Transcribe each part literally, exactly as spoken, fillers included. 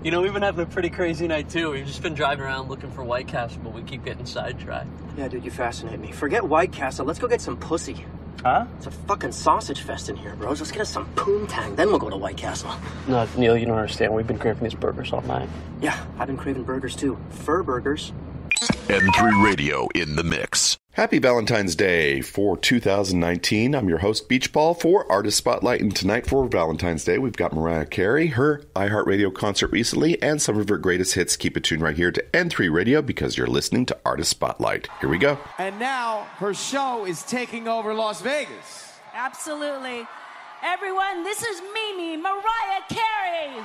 You know, we've been having a pretty crazy night, too. We've just been driving around looking for White Castle, but we keep getting sidetracked. Yeah, dude, you fascinate me. Forget White Castle. Let's go get some pussy. Huh? It's a fucking sausage fest in here, bros. Let's get us some poontang, then we'll go to White Castle. No, Neil, you don't understand. We've been craving these burgers all night. Yeah, I've been craving burgers, too. Fur burgers. M three Radio in the mix. Happy Valentine's Day for two thousand nineteen. I'm your host, BEACHBALL, for Artist Spotlight. And tonight for Valentine's Day, we've got Mariah Carey, her iHeartRadio concert recently, and some of her greatest hits. Keep it tuned right here to M three Radio because you're listening to Artist Spotlight. Here we go. And now her show is taking over Las Vegas. Absolutely. Everyone, this is Mimi, Mariah Carey.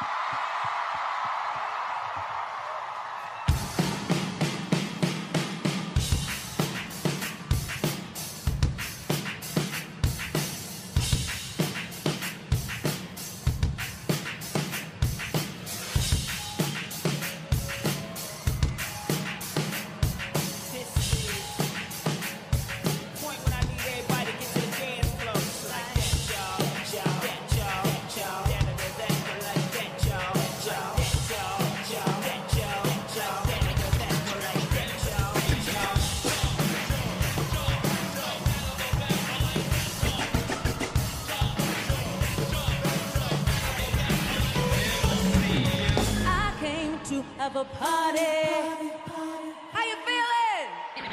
Have a party. How you feeling?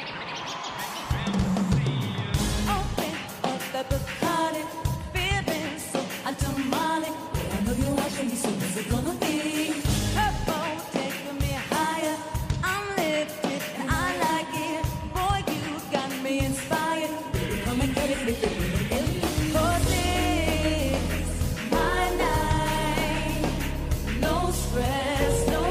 Open up the Bacardi, feeling so demonic. I know you're watching me, so what's it gonna be? Purple, taking me higher. I'm lifted and I like it. Boy, you got me inspired. Come and get it, get it, get it. For this, my night, no stress, no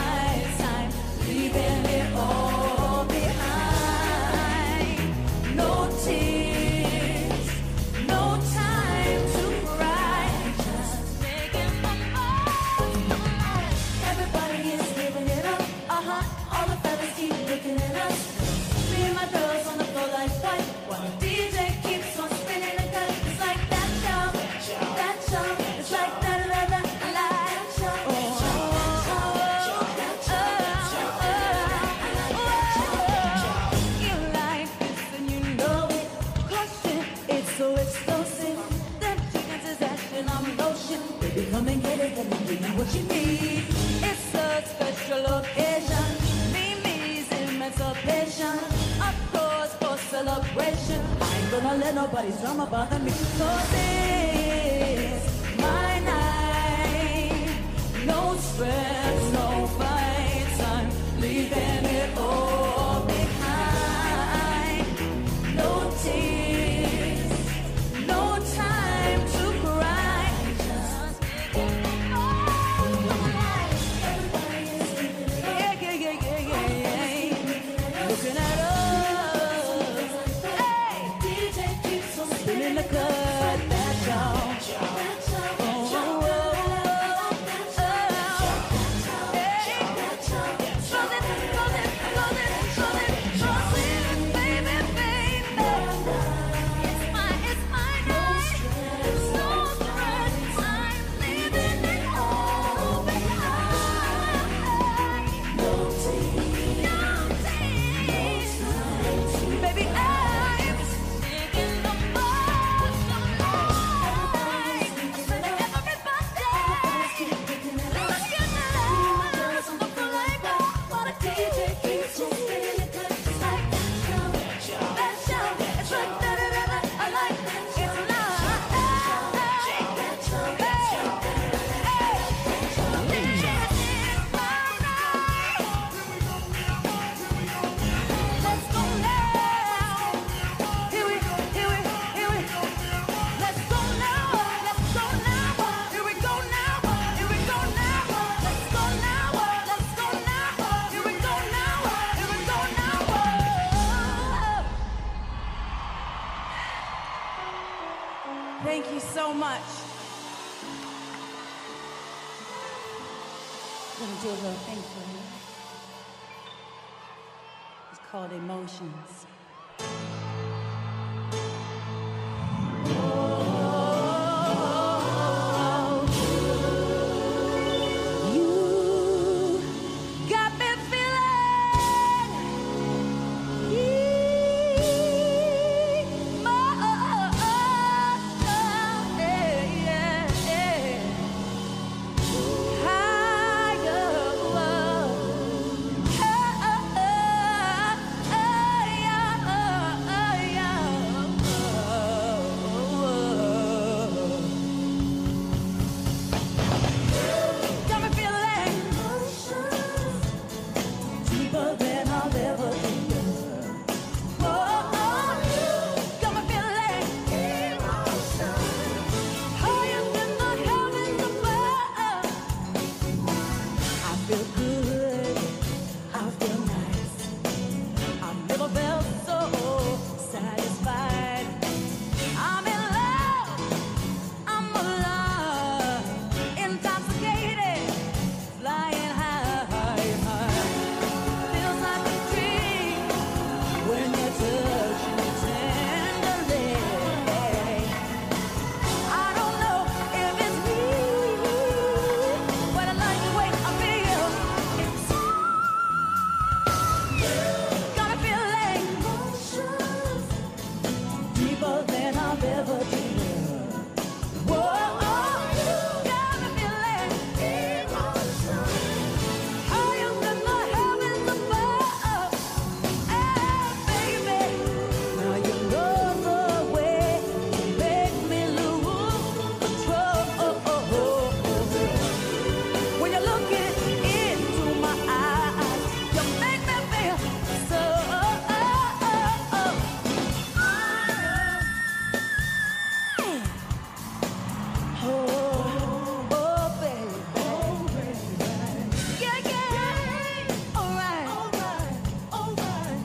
what you need. It's a special occasion. Mimi's emancipation. Of course, for celebration. I ain't gonna let nobody's drama bother me. So this, my night. No stress, no fights. I'm leaving it all behind. No tears, no time to cry. Just looking at us, hey, D J keeps on spinning the cut, that's all. Oh, oh, oh, oh, hey, roll it, roll it, roll it, roll it, roll it, baby, baby. It's my, it's my night, no stress, I'm leaving it all behind. No tears, no tears. Baby, I'm singing the most of life. Everybody, look at us. I'm flavor. What a D J keeps on spinning it good. It's like that show, that show. It's like that, that, that. I like that. It's love. That show, that show. Hey, this is my night. Let's go now. Here we, here we, here we go. Let's go now. Let's go now. Here we go now. Here we go now. Let's go now. Let's go now. Here we go now. Here we go now. Thank you so much. I'm gonna do a little thing for you. It's called Emotions. You feel good, I feel nice. I never felt so satisfied. I'm in love, I'm alive, intoxicated, flying high, high. Feels like a dream when you touch me tenderly. I don't know if it's me, but I like the way I feel. It's got a feeling deeper than I've ever dreamed. Whoa, got a feeling higher than the heavens above. Hey, baby, now you know the way to make me lose control. When you're looking into my eyes, you make me feel so. Oh, oh, baby. Yeah, yeah. All right. All right. All right.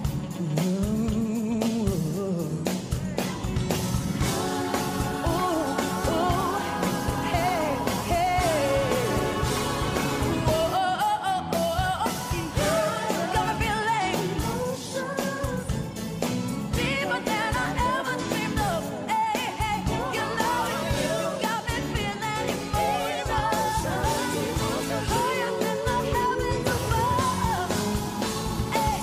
Oh, oh, hey, hey. Oh, oh, oh, oh, oh. Got me feeling deeper than I ever dreamed of. Hey, hey, you know it. You got me feeling emotional, higher than the heavens above. Hey,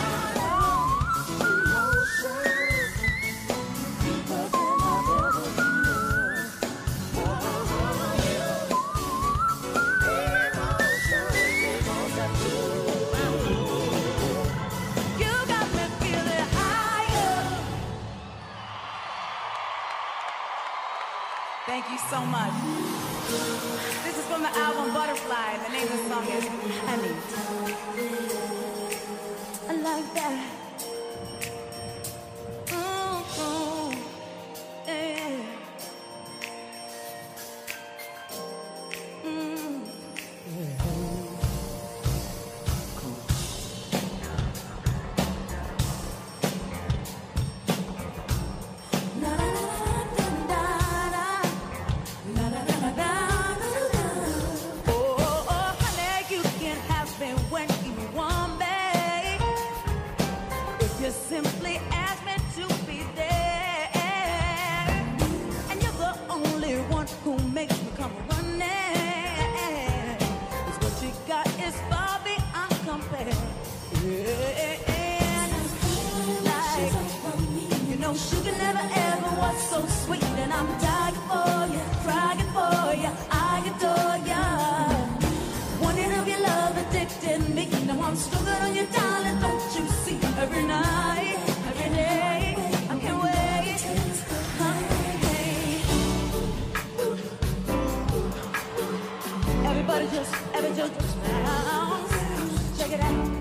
deeper than I've ever dreamed. You got me feeling higher. Thank you so much. This is from the album Butterfly. The name of the song is Honey. I like that. Mm-hmm. Yeah. Mm. Na na na na na na na na na na na. Oh, oh, oh, honey, you can have me when you want me. If you simply ask me to be there, and you're the only one who makes me come running. 'Cause what you got is far beyond compare. Yeah, like you know, sugar never ever was so sweet, and I'm dying for you, crying for you, I adore you. Wanting of your love addicted me. Now I'm struggling on you, darling, don't you see? Every night, every day, I can't wait. Hey. Everybody just, everybody just bounce. Check it out.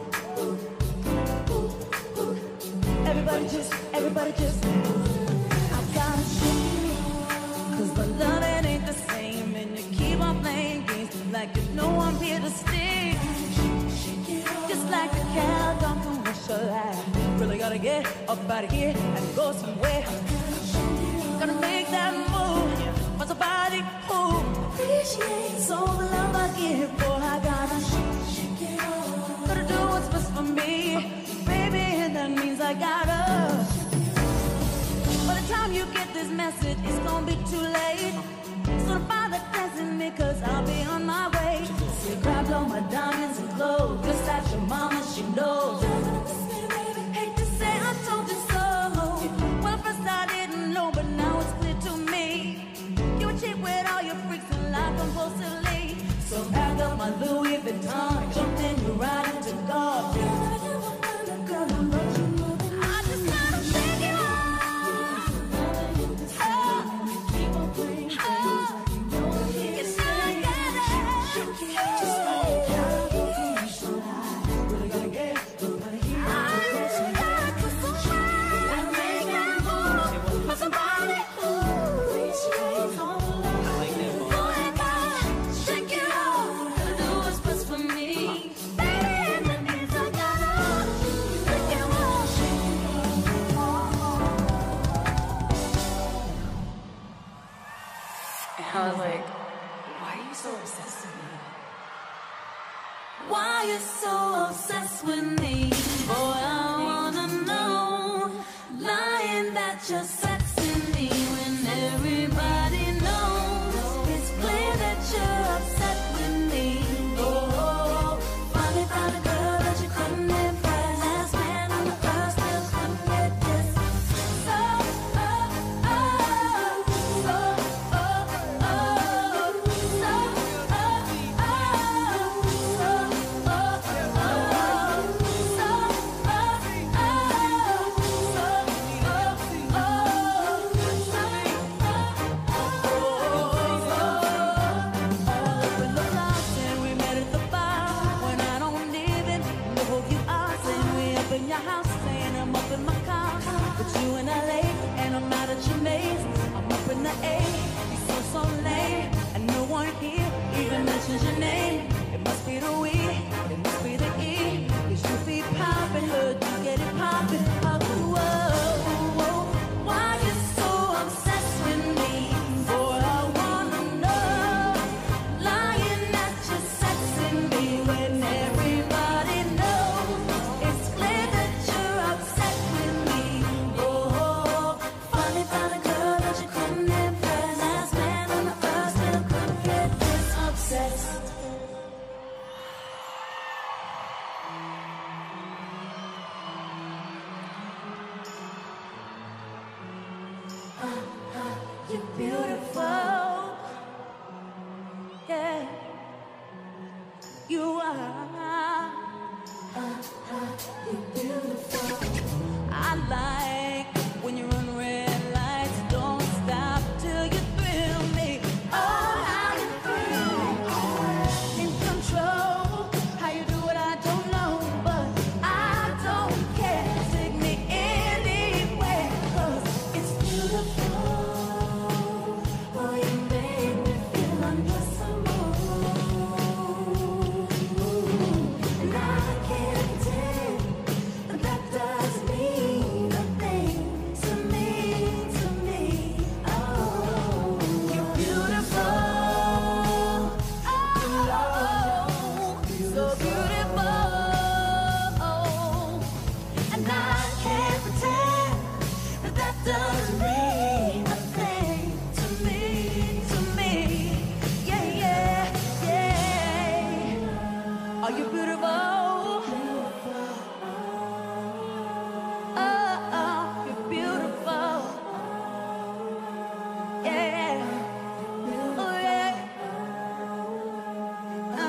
Everybody just, everybody just. I gotta shake it, 'cause the loving ain't the same, and you keep on playing games like you know I'm here to stay. Just like a cow don't commercial life. Really gotta get up out of here and go somewhere. Gotta make that move for somebody who appreciates all the love I give. Boy, I gotta shake it off. Gotta do what's best for me, baby, and that means I gotta. By the time you get this message, it's gonna be too late. So don't bother dancing me, 'cause I'll be on my way. See, grabbed all my diamonds and clothes, just like your mama, she knows. Hate to say I told you so. Well, first I didn't know, but now it's clear to me. You were cheap with all your freaks and life compulsively. So pack up my Louis Vuitton, jumped in, you right into God. Girl, I'm not you moving. I just gotta shake it off. Oh, keep on playing games like you know it. It's not got it. Just like how you feel so high. Really gotta get up out of here. I'm back for somebody. Gotta make that move for somebody who appreciates all the love. I like that. Boy, I gotta shake it off. Gotta do what's best for me. why you're so obsessed with me. Boy, I wanna know, lying that you're sexing me when everybody knows. It's clear that you're upset with me. Oh, finally found a girl that you couldn't impress. Last man on the first still couldn't get this. So, oh, oh, so, oh, oh, so, oh, oh, so, oh, in your house, saying I'm up in my car, but you in L A, and I'm out at your maze. I'm up in the A, you're so, so lame, and no one here even mentions your name. It must be the we, it must be the E, cause you be poppin', heard you get it poppin'. Oh, whoa, whoa, why you so obsessed with me? Boy, I wanna know, lying that you're sexing me when everybody knows. It's clear that you're upset with me. Oh, finally found a girl that you couldn't impress. Last man on the first still couldn't get this obsessed. Uh, uh, you're beautiful. Yeah, you are. Uh, uh, you're beautiful. I like when you run red lights. Don't stop till you thrill me. Oh, how you thrill me. In control. How you do it, I don't know, but I don't care. Take me anywhere, 'cause it's beautiful. Oh, you make me feel undressable. And I can't pretend that doesn't mean a thing to me, to me. Oh, you're beautiful. Oh, so beautiful. And I can't pretend that that doesn't mean a thing to me, to me. Yeah, yeah, yeah. Are you beautiful? Oh, oh, you're beautiful. Yeah. Oh, yeah. Oh.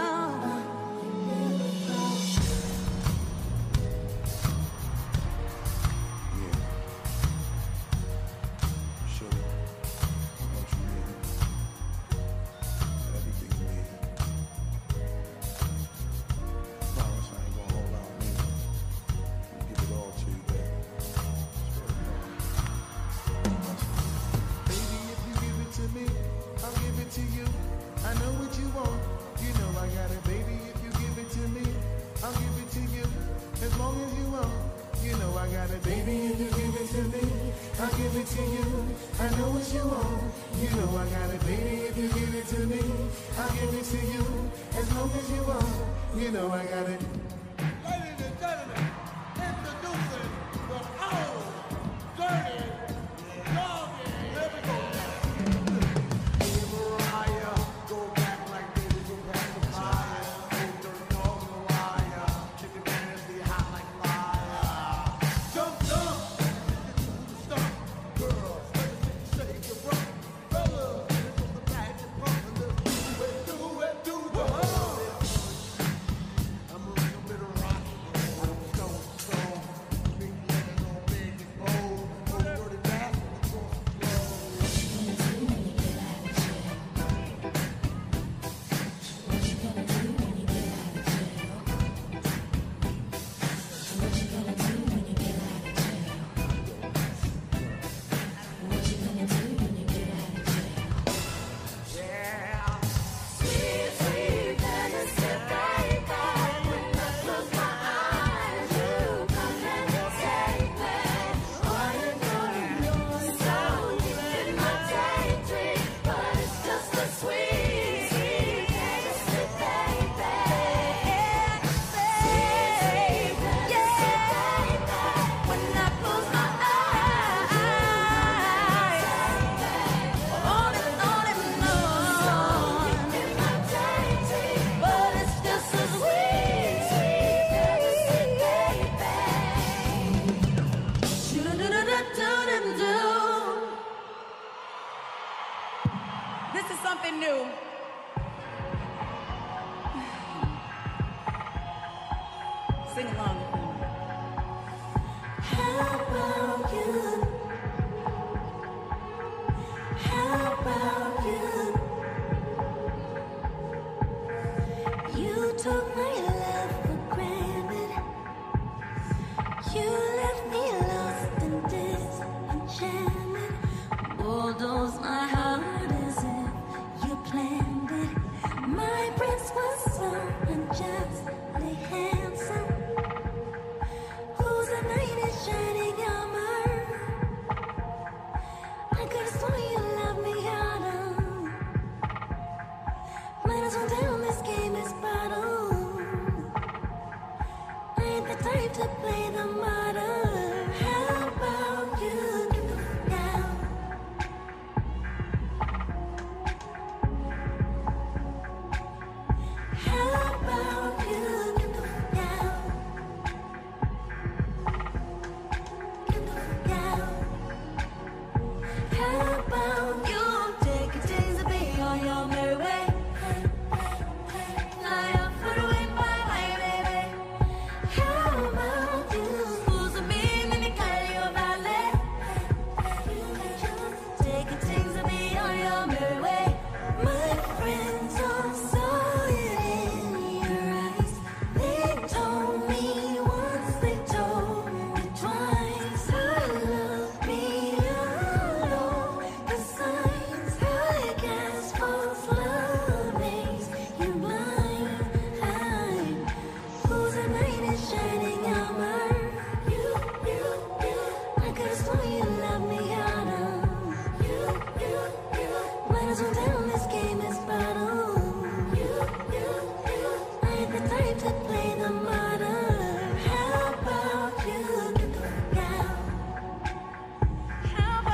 Sugar, what you need, everything you need. Promise I ain't gonna hold out on me. I'll give it all to you, baby. Baby, if you give it to me, I'll give it to you. I know what you want, you know I got it. Baby, if you give it to me, I'll give it to you. As long as you want, you know I got it. Baby, if you give it to me, I'll give it to you. I know what you want, you know I got it. Baby, if you give it to me, I'll give it to you. As long as you want, you know I got it. Ladies and gentlemen, introducing the old, dirty, doggy. Here we go now. Mariah, go back like this, go back to fire. Old dirty dog, no liar. Chicken nasty, hot like fire. Jump, jump, stomp, girl. Shake your rump, brother. From the back and front, and do it, do it, do the. I'm moving Sing along. How about you? How about you? You took my love for granted. You left me lost and disenchanted. Bulldoze my heart as if you planned it. My prince was so unjustly handsome. Whose the night is shining armor. I could have sworn you loved me harder. Might as well down, this game is bottled. I ain't the type to play the martyr. How about you now? How about you now? Now. How about you take a chance to be on your merry way? Fly up, put away, bye bye, baby. How about you? Who's a mean and you call your valet? Take a chance to be on your merry way. My friends all saw it in your eyes. They told me once, they told me twice. I love me alone. The signs I guess false love makes you blind. Whose the night is shining armor. You, you, you. I could have sworn you loved me harder. You, you, you. Might as well down, this game is bottled. You, you, you. I ain't the type to play the martyr. How about you now? How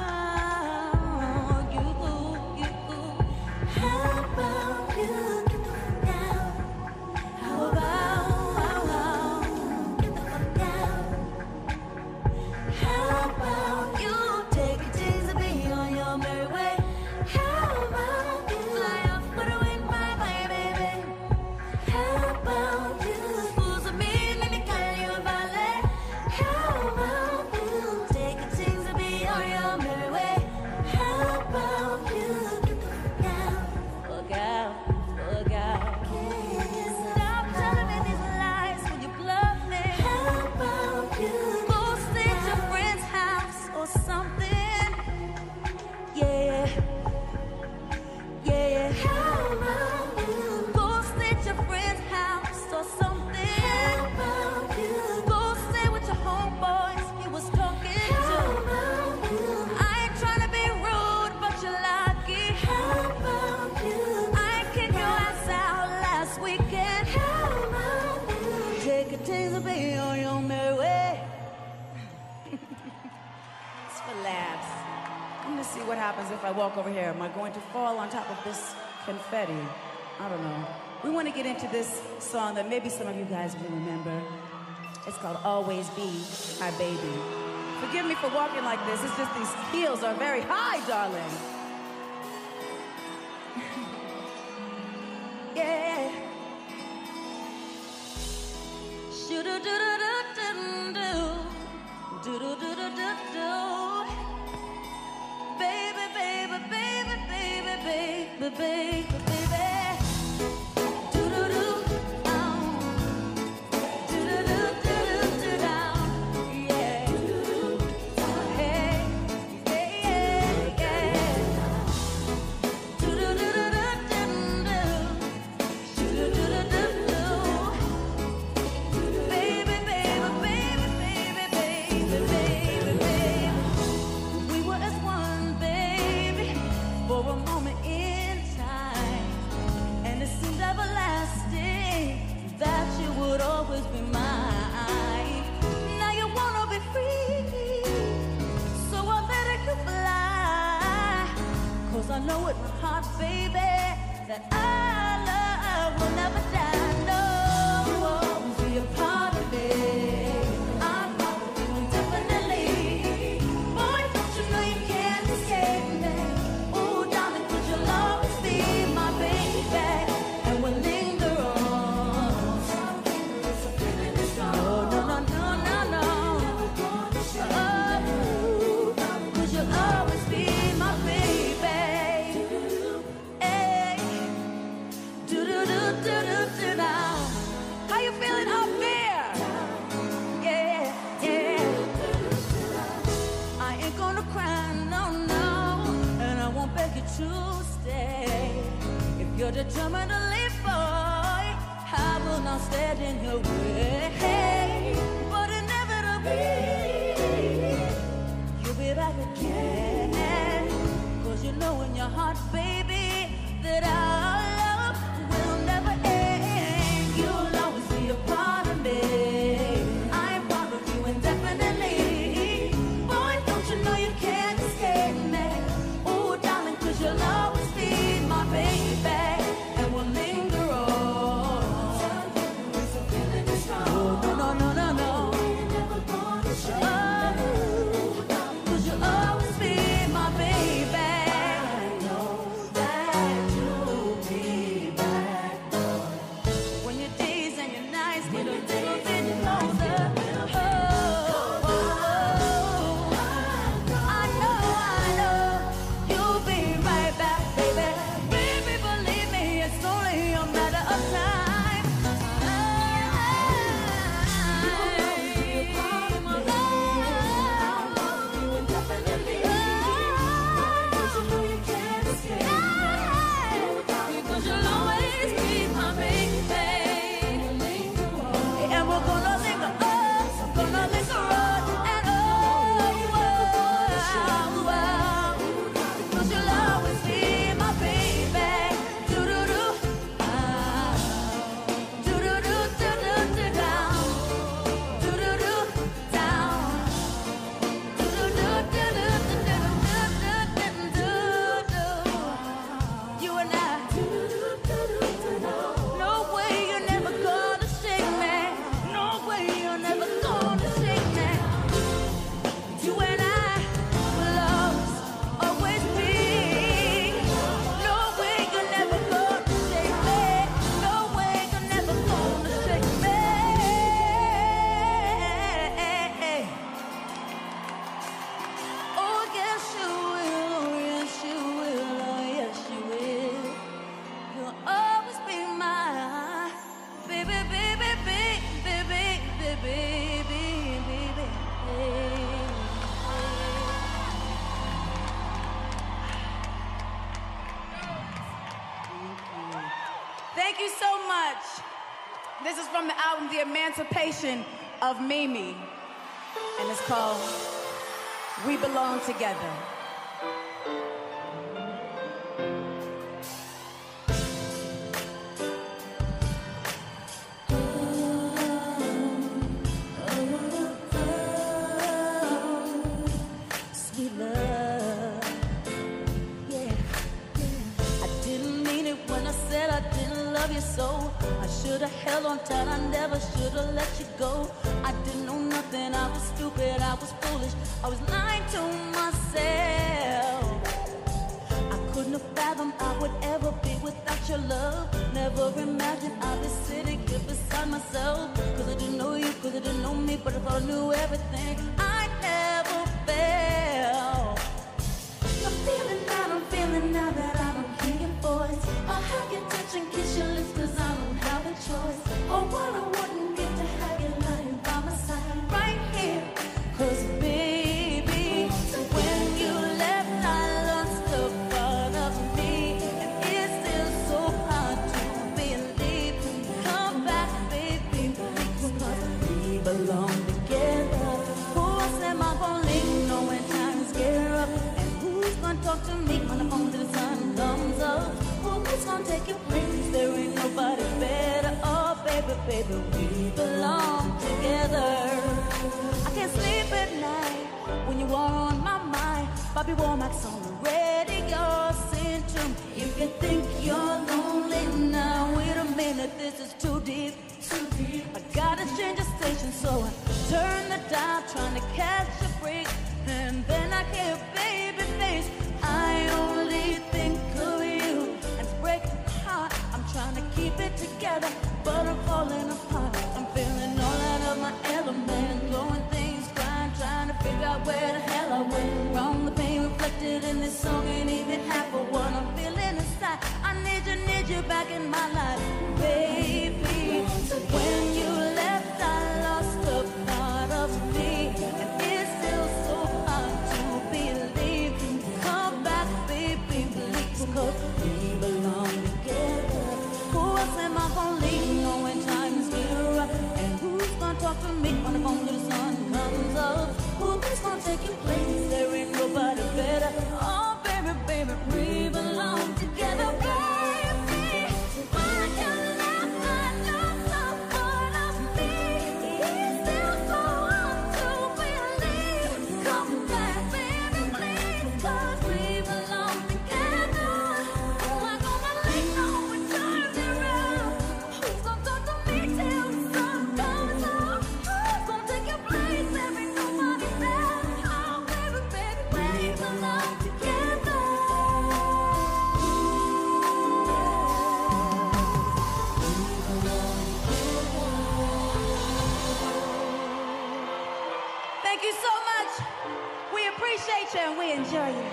about you, you? How about you now? How about, how, how, get the fuck down? How about you take a chance to be on your merry way? How about you fly off, put away, bye bye, baby? How about you? Who's a mean and you call you a valet? How about you take a chance to be on your merry way? How about you now? Look out, look out. Stop telling me these lies when you bluff me. How about you? Go stay at your friend's house or something. Yeah, yeah. How about you? Go stay at your friend's house or something. How about you? Go stay with your homeboys you was talking to. How about you? I ain't trying to be rude, but you're lucky. How about you? I kicked your ass out last weekend. How about you? Take a chance to be on your merry way. It's for laughs. I'm gonna see what happens if I walk over here. Am I going to fall on top of this confetti? I don't know. We want to get into this song that maybe some of you guys will remember. It's called Always Be My Baby. Forgive me for walking like this. It's just these heels are very high, darling. Yeah. Shoo-doo-doo-doo-doo-doo-doo. Do-do-do-do-do-do. Baby, baby, baby, baby, baby, baby, baby. Do-do-do, oh. Do-do-do-do-do-do, yeah. Hey, hey, yeah, yeah. Do-do-do-do-do-do-do. Do-do-do-do-do-do. Baby, baby, baby, baby, baby, baby, baby. We were as one, baby, for a moment in time. I'll stand in your way. But inevitably, you'll be back again. Cause you know in your heart, baby, that our love will never end. You'll always be a part of me. I'm proud of you indefinitely. Boy, don't you know you can't escape me. Oh, darling, cause you'll always be my baby. And we'll linger on. Oh, no, no, no, no, no. Cause you'll always be my baby. I know that you'll be back. When your days and your nights get a little bit closer. Oh, oh, oh. I know, I know you'll be right back, baby. Baby, believe me, it's only a matter of time. Because you'll always be my baby. And we're gonna linger on, gonna linger on, and oh, oh, oh. Cause you'll always be my baby. Do-do-do, ah. Do-do-do, do-do-do, down. Do-do-do, down. Do-do-do, do-do-do-do-do-do-do-do-do. You and I. No way you're never gonna shake me. No way you're never gonna shake me. You and I will always, always be. No way you're never gonna shake me. No way you're never gonna shake me. Oh yes you will, oh yes you will, oh yes you will. You'll always be my baby, baby, baby, baby, baby, baby, baby. Thank you so much. This is from the album The Emancipation of Mimi, and it's called We Belong Together. Sweet love, yeah, yeah. I didn't mean it when I said I didn't love you so. I should have held on tight, I never should have let you go. I didn't know nothing, I was stupid, I was foolish, I was lying to myself. I couldn't have fathomed I would ever be without your love. Never imagined I'd be sitting here beside myself. Cause I didn't know you, cause I didn't know me, but I thought I knew everything. I never felt the feeling that I'm feeling now that I don't hear your voice. I'll have you touch and kiss your lips cause I don't have a choice. Oh, what I wouldn't give to have you lying by my side right here. Cause baby, when you left I lost a part of me. And it's still so hard to believe. Come back, baby, because we belong together. Who else am I gonna leave knowing times get rough? And who's gonna talk to me when the phone to the sun comes up? Who's gonna take your place? There ain't nobody better. Oh, baby, baby, we belong together. I can't sleep at night when you are on my mind. Bobby Womack's on the radio. Sing to me if you think you're lonely now. Wait a minute, this is too deep, too deep. I gotta change the station, so I turn the dial, trying to catch a break. And then I hear baby face. I only think of you, and it's breaking my heart. I'm trying to keep it together, but I'm falling apart. I'm feeling all out of my element, blowing things, crying, trying to figure out where the hell I went wrong. The pain reflected in this song ain't even half of what I'm feeling inside. I need you, need you back in my life, baby. When you left, I lost a part of me, and it's still so hard to believe. Come back, baby, please, cause we belong together. Who else am I gonna leave knowing time's appreciate you and we enjoy you.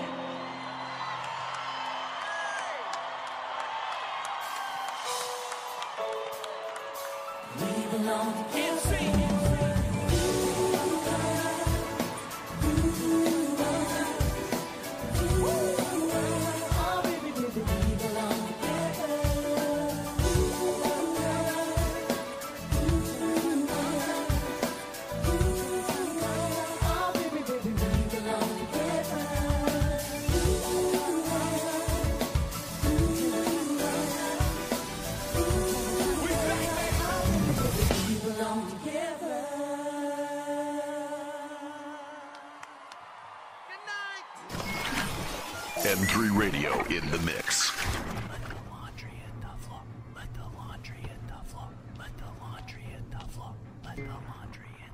We belong together. M three Radio in the mix. Let the laundry hit the floor. Let the laundry hit the floor. Let the laundry hit the floor. Let the laundry hit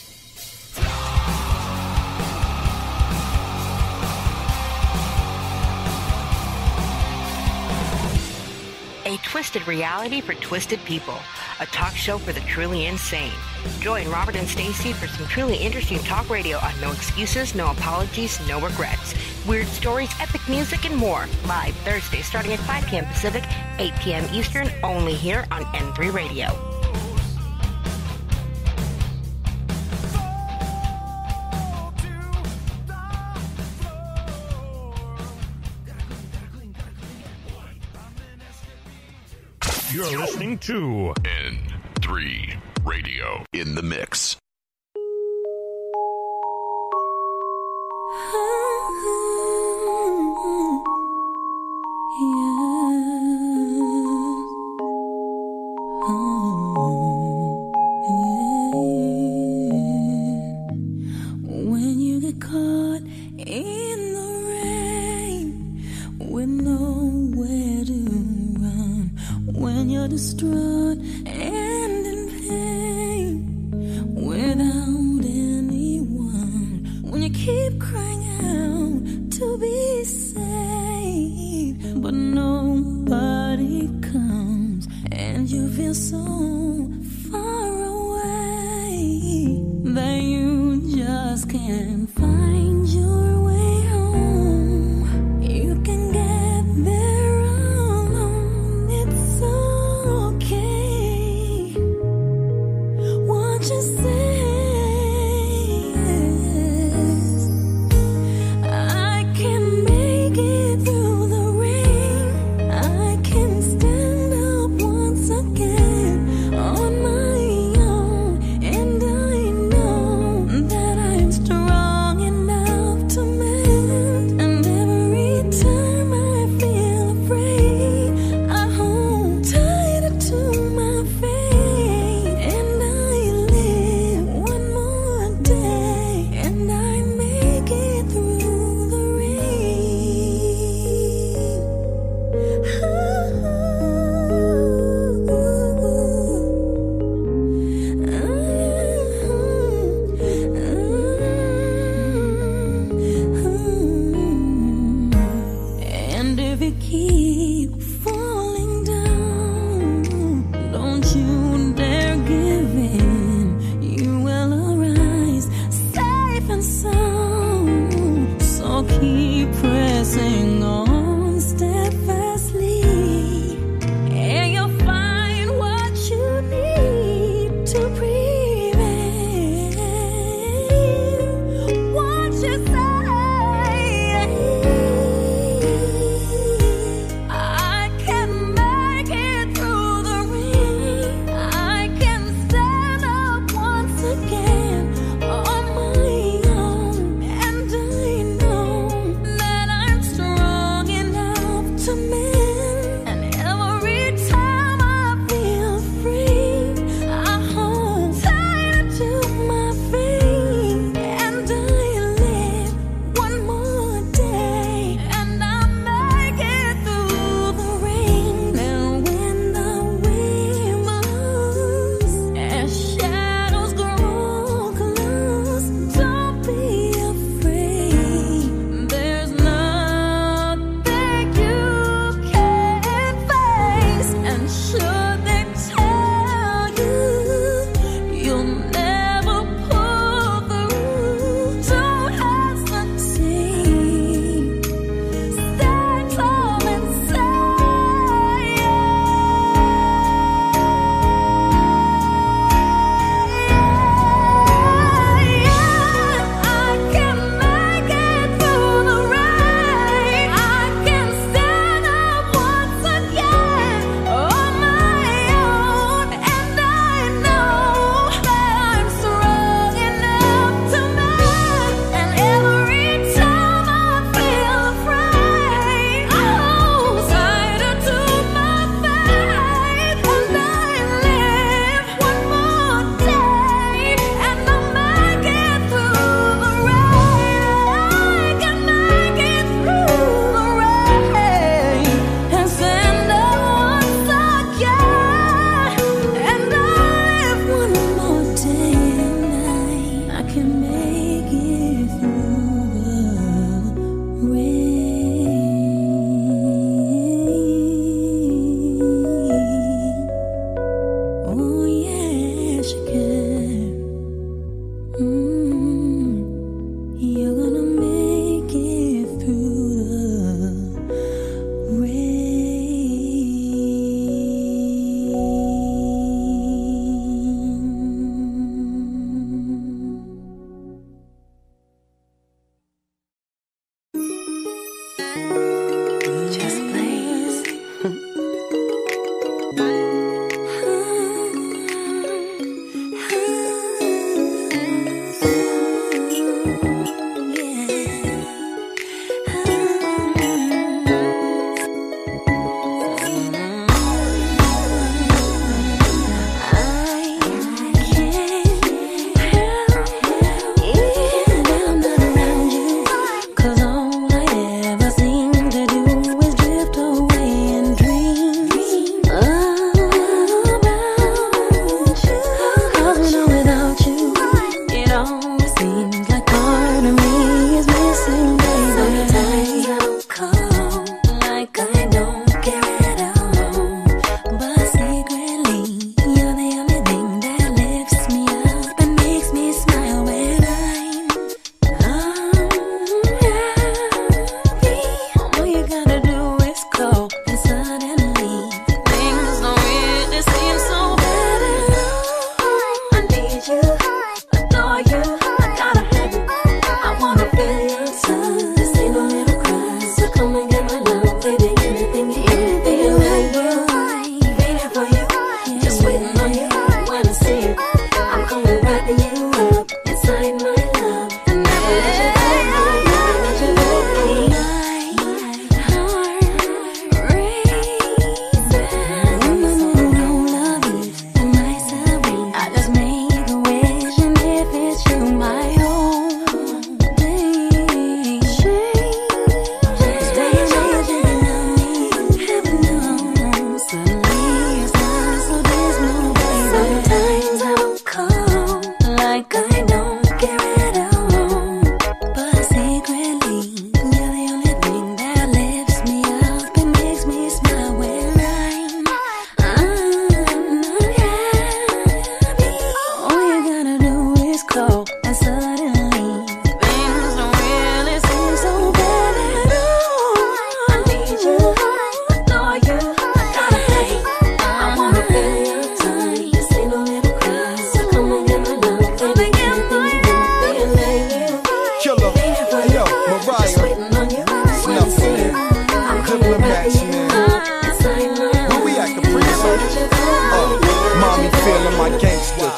A twisted reality for twisted people. A talk show for the truly insane. Join Robert and Stacy for some truly interesting talk radio on no excuses, no apologies, no regrets. Weird stories, epic music, and more. Live Thursday starting at five p.m. Pacific, eight p.m. Eastern, only here on M three Radio. You're listening to N three Radio in the mix. When you get caught in the rain with nowhere to run, when you're distraught and in pain without anyone, when you keep crying out to be saved, but nobody comes, and you feel so far away that you just can't find your way home. You can get there alone, it's okay. What you say is, I can make it through the rain. I can stand up once again on my own, and I know that I'm strong.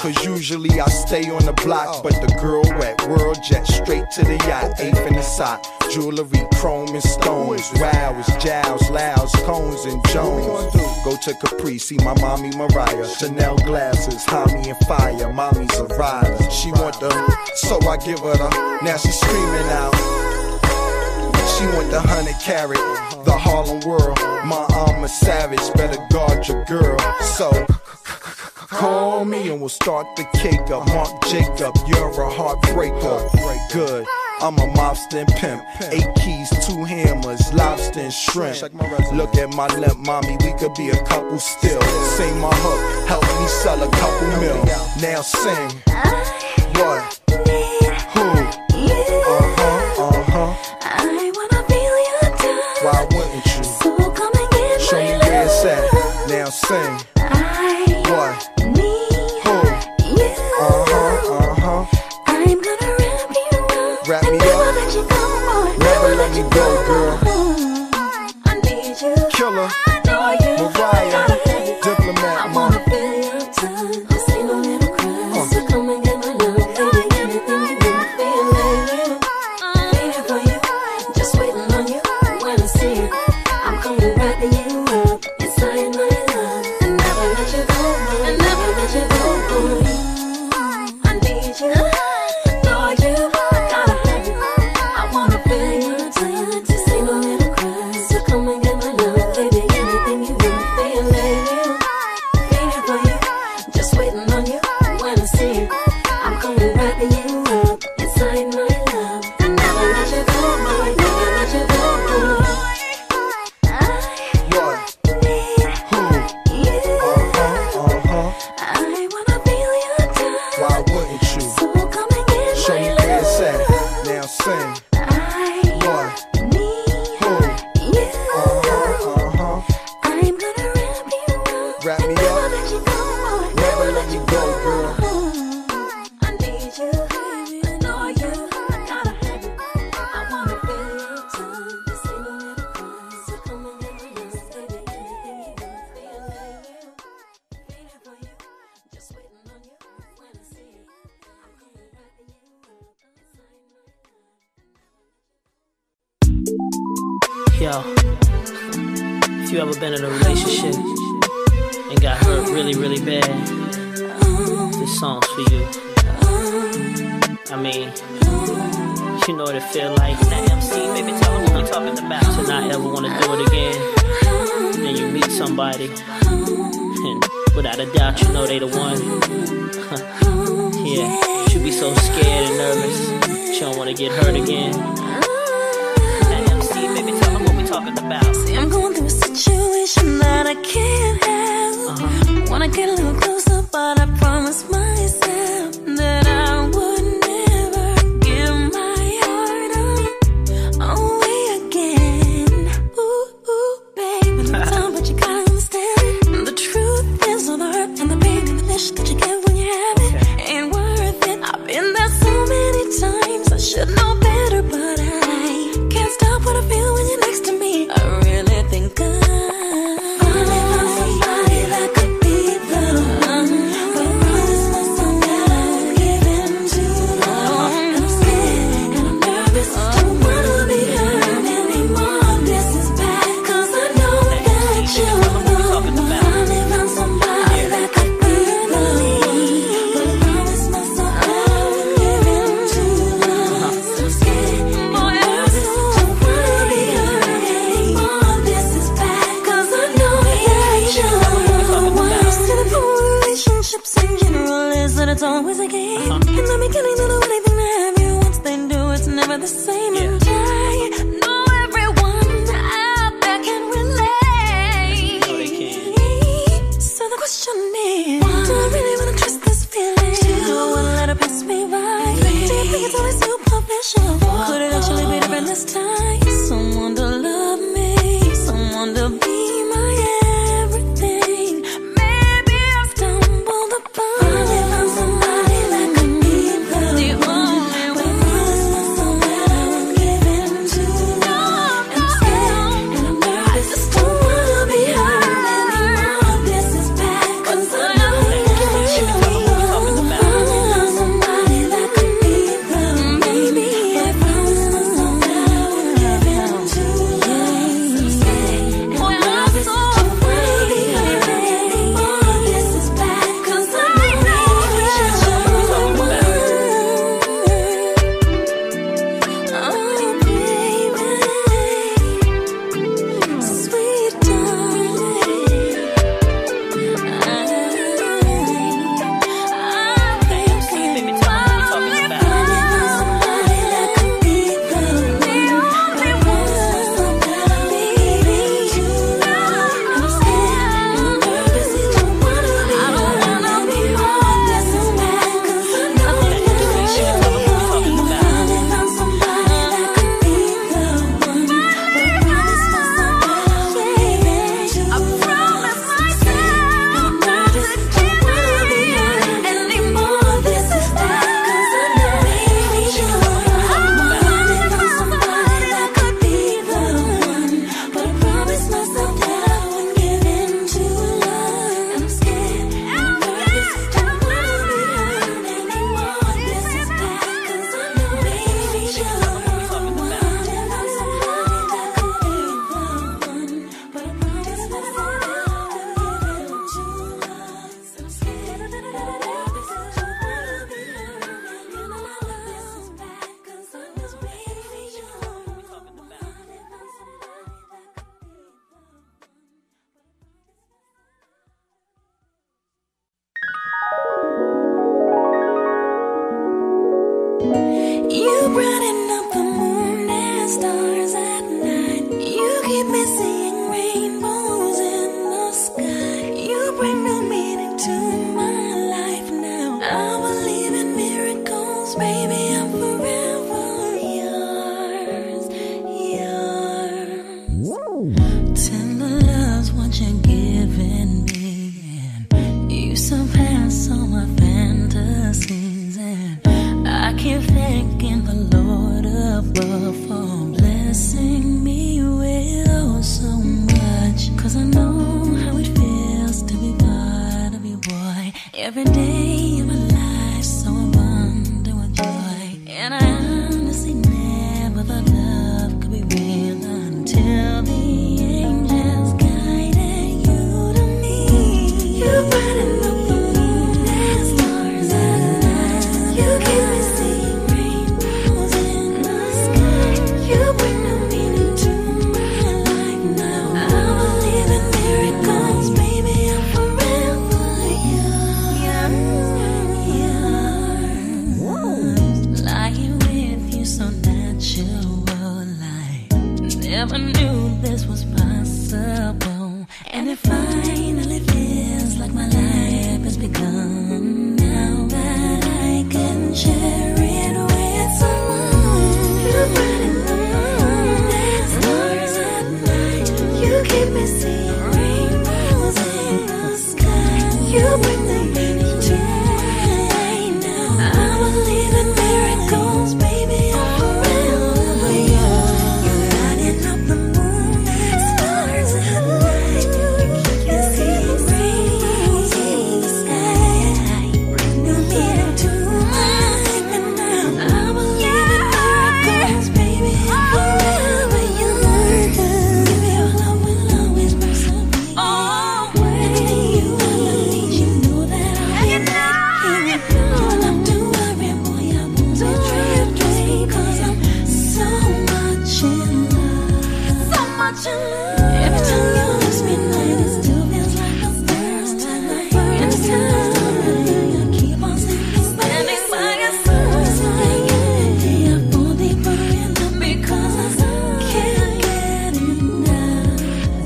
Cause usually I stay on the block, but the girl at World Jet straight to the yacht, eighth in the sock. Jewelry, chrome and stones, wows, jowls, lows, cones and Jones. Go to Capri, see my mommy Mariah. Chanel glasses, Tommy and fire. Mommy's a rider. She want the, so I give her the. Now she's screaming out. She want the hundred carat, the Harlem world. My arm a savage, better guard your girl. So call me and we'll start the cake up. Mark Jacob, you're a heartbreaker. Good. I'm a mobster and pimp. Eight keys, two hammers, lobster and shrimp. Look at my limp, mommy, we could be a couple still. Sing my hook, help me sell a couple mil. Now sing. What? Who? Uh-huh, uh-huh. I wanna feel your touch. Why wouldn't you? So come and get Show me where it's at. Now sing. I What? need Who? you. Uh-huh, uh-huh. I'm gonna wrap you up. Wrap me and never up. let you go, boy. Never let me go, girl. I need you. Killer. Adore you. Mariah. Gotta have you. Diplomat. I wanna feel your touch. This ain't no little crush. So come and get my love. Baby, anything you want, feel like you. Waiting for you. Just waiting on you. When I see you, I'm gonna wrap you up inside my love. And never let you go, boy. And never let you go, boy. I need you. Adore you. Gotta have you. I wanna feel your touch. This ain't no little crush. So come and get my love. Baby, anything you want, feel like you. Waiting for you. Just waiting on you. When I see you, I'm gonna wrap you up inside my love. And never let you go, boy. Never let you go, boy. What? Who? You. Uh-huh, uh-huh. I wanna feel your touch. Why wouldn't you? So come and get Show me my where it's at. love. Now sing. I What? need Who? you. Uh-huh, uh-huh. I'm gonna wrap you up. Wrap me and never up. let you go, boy. Never let me go, girl. I need you, baby. Adore you. I gotta have you. I wanna feel your touch. This ain't no little crush. So come and get my love, baby. Anything you want, feel like you. Waiting for you. Just waiting on you. When I see you, I'm gonna wrap you up inside my love. Yo, if you ever been in a relationship and got hurt really, really bad, this song's for you. I mean, you know what it feel like. That M C, baby, tell them what we talking about. To not ever want to do it again. Then you meet somebody, and without a doubt, you know they the one. Yeah, you be so scared and nervous, you don't want to get hurt again. That M C, baby, tell them what we talking about. See, I'm going through a situation that I can't have. Uh-huh. Wanna get a little closer, but I promised myself that I would never give my heart up away again. Ooh, ooh, baby, no time, but you gotta understand. The truth is all the hurt and the pain and the dish that you get when you have it ain't worth it. I've been there so many times, I should know better, but I can't stop what I feel when you're next to me. I really think I finally found somebody that could be the one. But I promised myself that I would give in too long. And I'm scared and I'm nervous, don't wanna be hurt anymore. This is bad, cause I know that you know. I finally found somebody that could be the one. But I promised myself that I would give in too long. So I'm scared and I'm nervous, don't wanna be hurt anymore. This is bad, cause I know that you know. What I see the relationships in general is that it's always a game. In the beginning, they'll do anything to have you. Once they do, it's never the same. And I know everyone out there can relate. No, they can't. So the question is, do I really wanna trust this feeling? Do I wanna let it pass me by? Do you think it's only superficial? Could it actually be different this time? Someone to love me, someone to be my everything. Maybe I stumbled upon finally found somebody that could be the one. But I promised myself that I would give in stars at night. You keep me seeing rainbows in the sky. You bring new meaning to my life now. I believe in miracles, baby. I'm forever yours, yours. Tender love's what you're giving me, and you surpass all my fantasies. And I keep thanking the Lord above for blessing me with oh so much. Cause I know how it feels to be part of you, boy. Every day of my life so abundant with joy. And I honestly never thought love could be real until the angels guided you to me. You brighten up the moon and stars at night. You keep me seeing rainbows in the sky. You bring new meaning to my life now. I believe in miracles, baby. I'm forever yours, yours. Lying with you so natural, like never knew this was possible. And it finally feels like my life has begun now that I can share it with someone. You brighten the moon and stars at night. You keep me seeing rainbows in the sky. You bring the meaning to my life now. I believe in miracles, baby. I'm forever yours. You're lighting up the moon and stars at night. You keep me seeing rainbows in the sky. Bring new meaning to my life, and now I believe in miracles, baby. I'm forever yours. Give your love will always persevere. Always, you ever leave, you know that I'll be there. You don't have to worry, boy. I won't betray your dream, 'cause I'm so much in love, so much in love. Every time you kiss me, night, it still feels like the first time. Every time you keep on standing, standing by your side. I fall deeper in love because I can't get enough.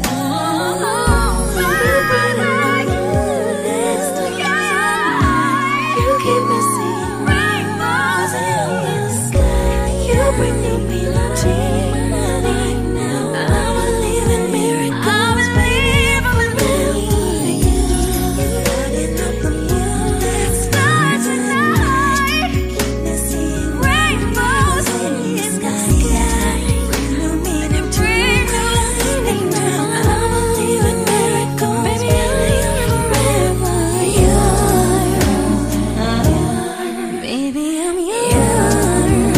Oh, you brighten up the moon and stars at night. You keep me seeing rainbows in the sky. You bring new meaning to my life now. I believe in miracles, baby. I'm forever yours. You're lighting up the moon and stars at night. Keep me seeing rainbows in the sky. Bring new meaning to my life now. I believe in miracles, baby. I am forever yours. Baby, I'm yours.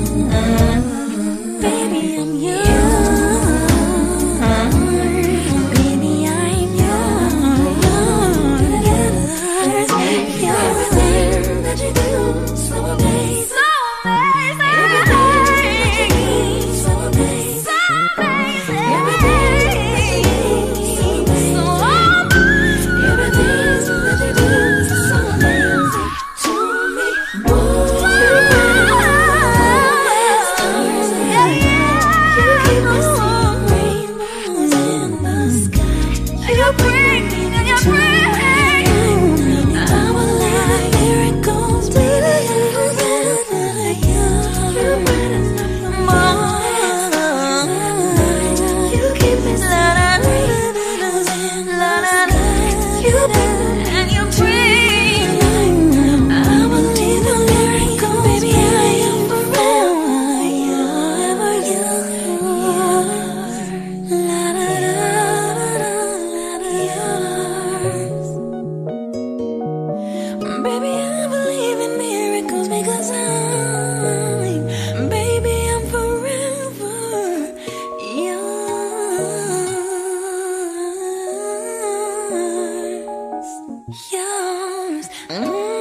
Baby, I'm yours. Baby, I'm yours. Everything that you do, so amazing. So amazing. Everything that you do, so amazing. So amazing. Everything so amazing. Everything that you do, so amazing to me. Whoa. Stars at night. You keep me seeing rainbows in the sky. You bring me and you bring me. I believe in miracles, baby. I'm forever yours. You brighten up the moon and stars at night. You keep me seeing rainbows in the sky. You bring and you bring life now. I believe in miracles, baby. I am forever yours, yours. La da da da da da yours. Baby, I believe in miracles because I'm, baby, I'm forever yours, yours. Mm.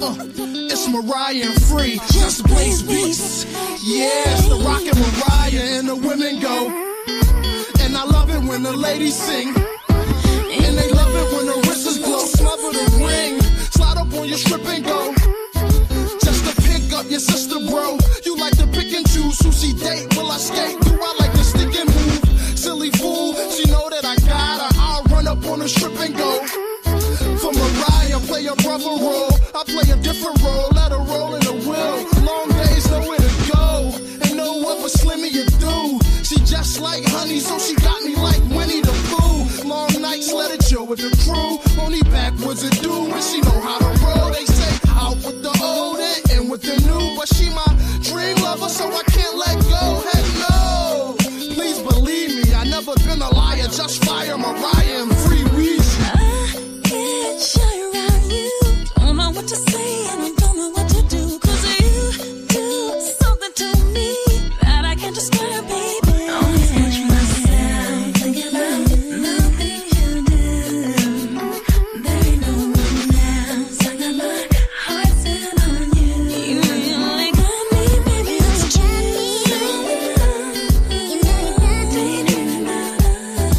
Uh, it's Mariah and Free, just blaze beats. Yeah, it's the rockin' Mariah and the women go. And I love it when the ladies sing. And they love it when the wrists glow. Smother the ring, slide up on your strip and go. Just to pick up your sister, bro. You like to pick and choose who she date. Will I skate? Do I like to stick and move? Silly fool, she know that I got her. I'll run up on the strip and go. For Mariah, play a brother role. I play a different role, let her roll in the wheel. Long days, nowhere to go. And no other slimmy you do. She just like honey, so she got me like Winnie the Pooh. Long nights, let her chill with the crew. Only backwards it do when she know how to roll. They say out with the old and in with the new. But she my dream lover, so I can't let go. Heck no. Please believe me, I never been a liar. Just fire Mariah and Free Weezy. I get shy around you. Don't know what to say and I don't know what to do. Cause you do something to me that I can't describe, baby. Always catch myself thinking about the things you do. There ain't no one else. I got my heart set on you. You really got me, baby. It's true. You know you got me. Daydreaming about us.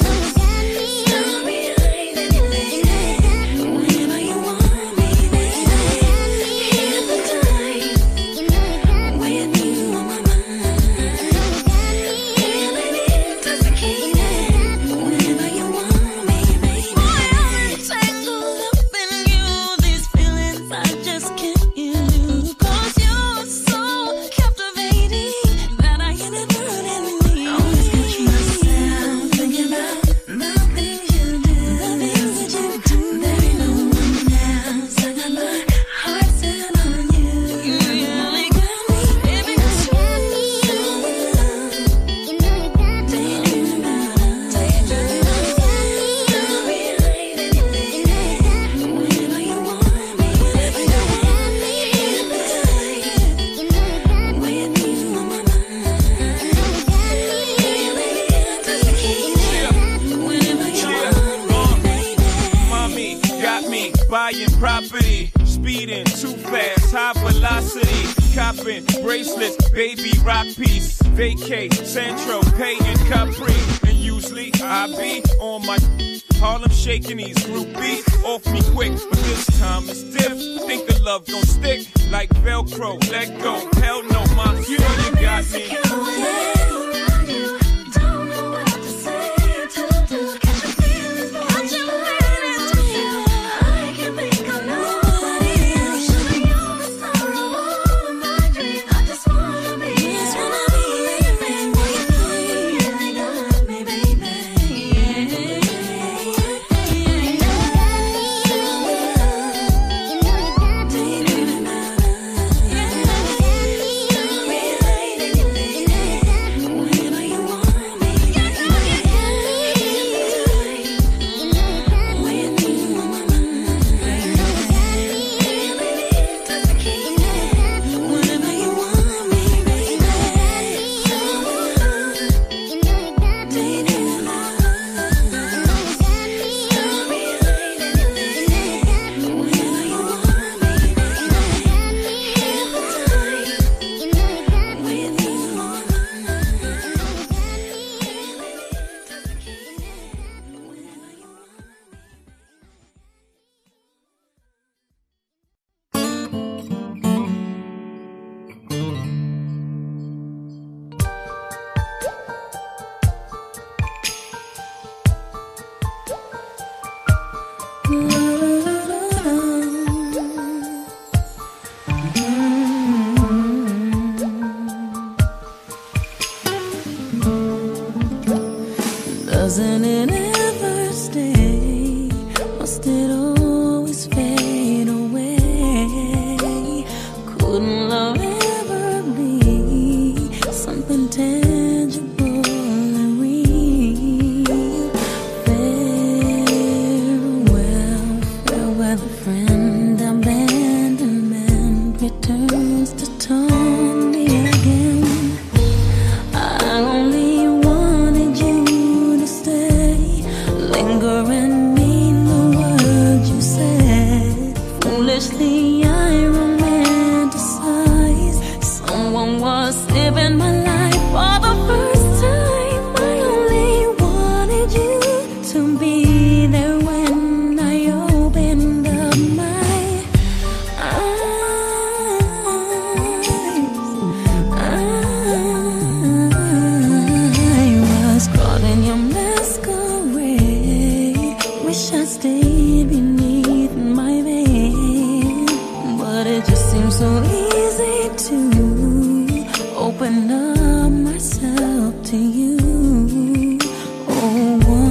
Stop behind any lady. Whenever you want me, baby. Here's the time. With you on my mind. Feeling intoxicated. Whenever you want me, baby. Boy, I'm tangled up in you. These feelings I just can't use. Cause you're so captivating that I inadvertently always catch myself thinking about the things you do. The things that you do. There ain't no one else. I got my heart set on you. You really got me, baby. It's true. You know you got me. Daydreaming about us. Daydreaming about us. Stop behind any lady. Whenever you want me, whenever you want me. Here's the time. With you on my mind. Feeling intoxicated. Whenever you want me, baby. Mommy got me buying property, speeding too fast, high velocity, copping bracelets, baby rock piece, vacate, Centro, paying Capri, and usually I be on my Harlem shaking these groupies off me quick, but this time it's diff. Think the love gon' stick like Velcro, let go, hell no, ma, you know you got me. Whenever Foolishly I romanticize. Someone was living my life for the first time. I only wanted you to be there when I opened up my eyes. I was caught in your masquerade. Wish I stayed beneath my veil, but it just seems so easy to open up myself to you. Oh,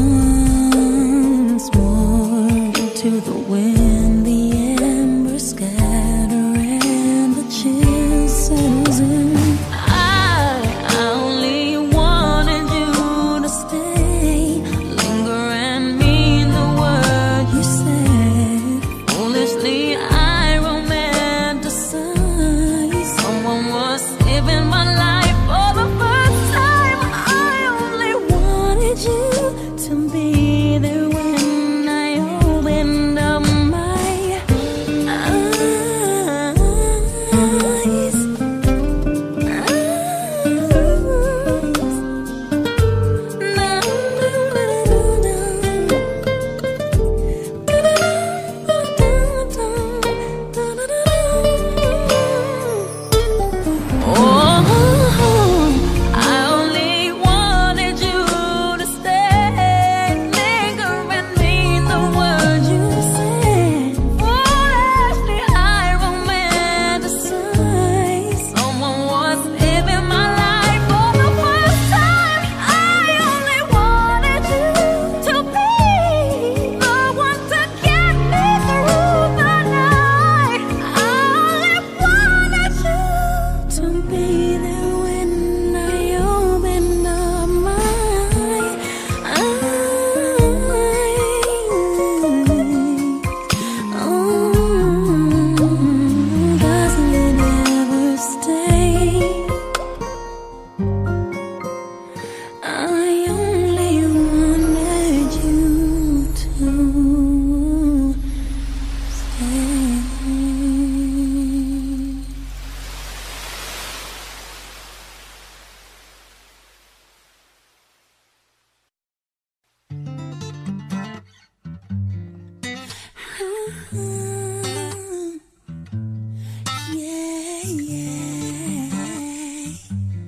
once more into the wind, the embers scatter and the chill settles in. I, I only wanted you to stay, linger and mean the word you said. Foolishly I romanticize. Someone was living my life for the first time. I only wanted you to be there when I opened up my eyes. Oh, I only wanted you to stay, linger and mean the words you said. Foolishly I romanticize. Someone was living my life for the first time. I only wanted you to be the one to get me through the night. I only wanted you to be there when I opened up my eyes. Oh, doesn't it ever stay? I only wanted you to stay. Yeah, yeah.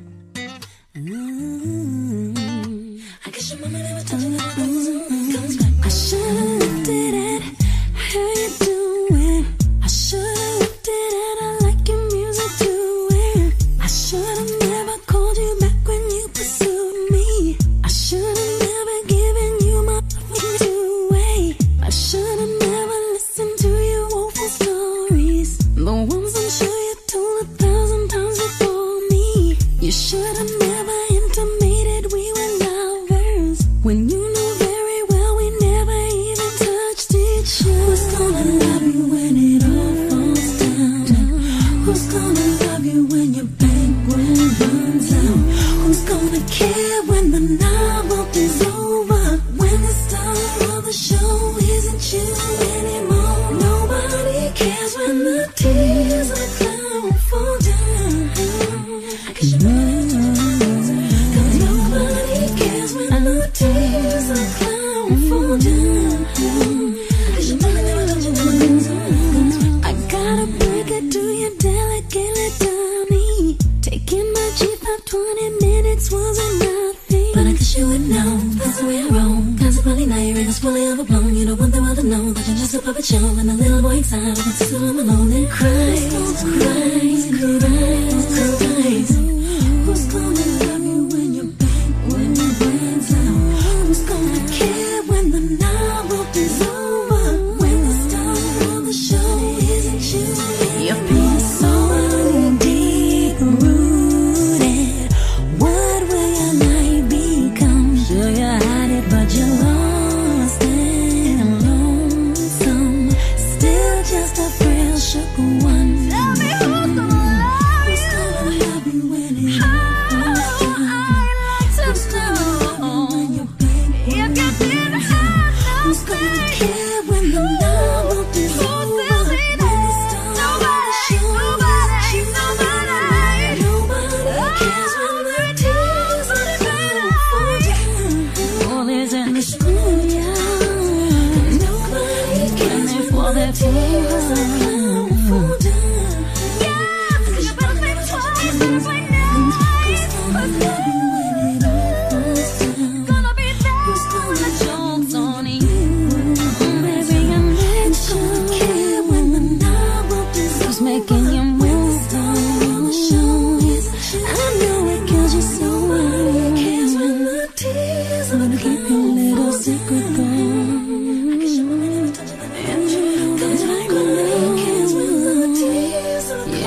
Mm. I guess your mama never told you that it comes back. I should've lifted it. How you doing? I should've lifted it. I like your music too. And I should've never called you back when you pursued me. I should've never given you my two-way. I should've never listened to your woeful stories, the ones I'm sure you told a thousand times before me. You should've never intimated we were lovers when you knew very well we never even touched each other. Who's gonna love you when it all falls down? Who's gonna love you when your bankroll runs out? Who's gonna care when the novelty's over? When the star of the show isn't you anymore? Nobody cares when the tears of a clown fall down. 'Cause you really Cause nobody cares when the tears of a clown fall down. 'Cause you really never loved you once. I gotta break it to you delicately, Donnie. Taking my Jeep for twenty minutes wasn't nothing, but I guess you would know that's the way I roll. Consequently now your ego's fully overblown. You don't want the world to know that you're just a puppet show, and a little boy inside of sit home alone and cries, cries, cries, cries. Who's gonna love you when your bank when your runs out? Who's gonna care when the novelty's over? When the star of the show isn't you? You're being so deep rooted. What will your life become? Sure you had it, but you lost and lonesome. Still just a frail, shook one. Tell me who's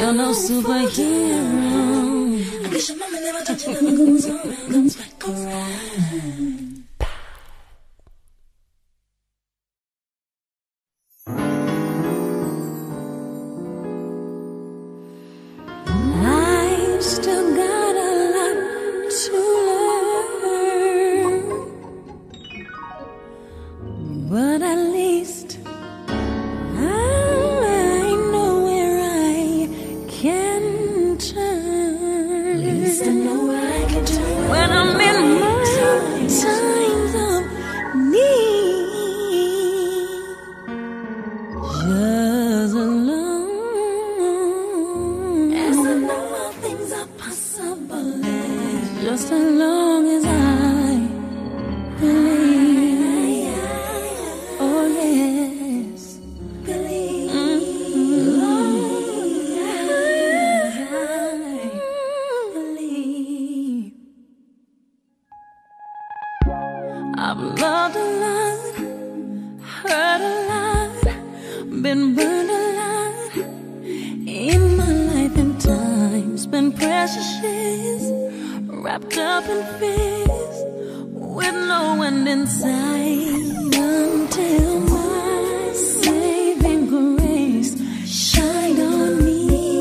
You're no superhero. I guess your mama never taught you never goes around, comes back around. I've still got a lot to learn, but at least I know where I can turn. At least I know where I can turn when I'm in my times of need. Just alone as I know all things are possible. Just as long as I believe. Oh yes, believe. Believe. I've loved a lot, hurt a lot, been burned a lot in my life and time. Spent precious years wrapped up in fears with no end in sight, until my saving grace shined on me.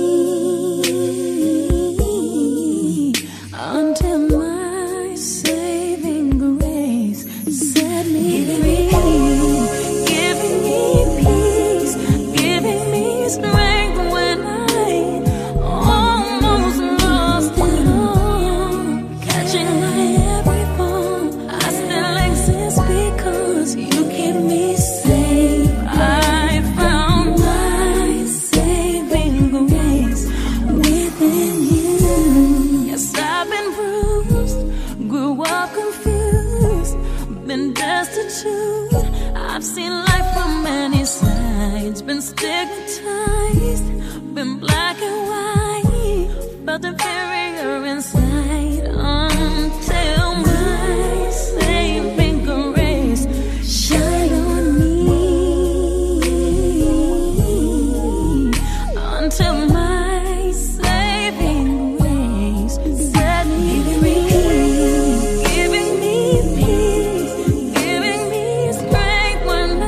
Until my saving grace set me free, giving me peace, giving me strength when I almost lost it all. Catching my every fall, I still exist because you keep me safe. I found my saving grace within you. Yes, I've been bruised, grew up confused, been destitute. I've seen life from many sides, been stigmatized, been black and white, felt inferior inside, until my saving grace shine on me. Until my saving grace set me free, giving me peace, giving me strength when I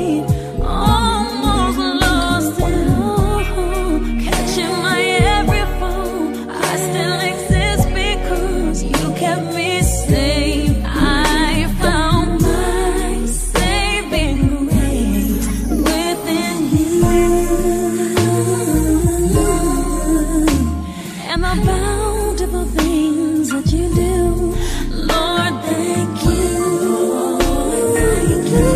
almost lost it all. Catching my every fall, I still exist because you kept me safe. I found my saving grace within you, and the bountiful things that you do, Lord, thank you. Thank you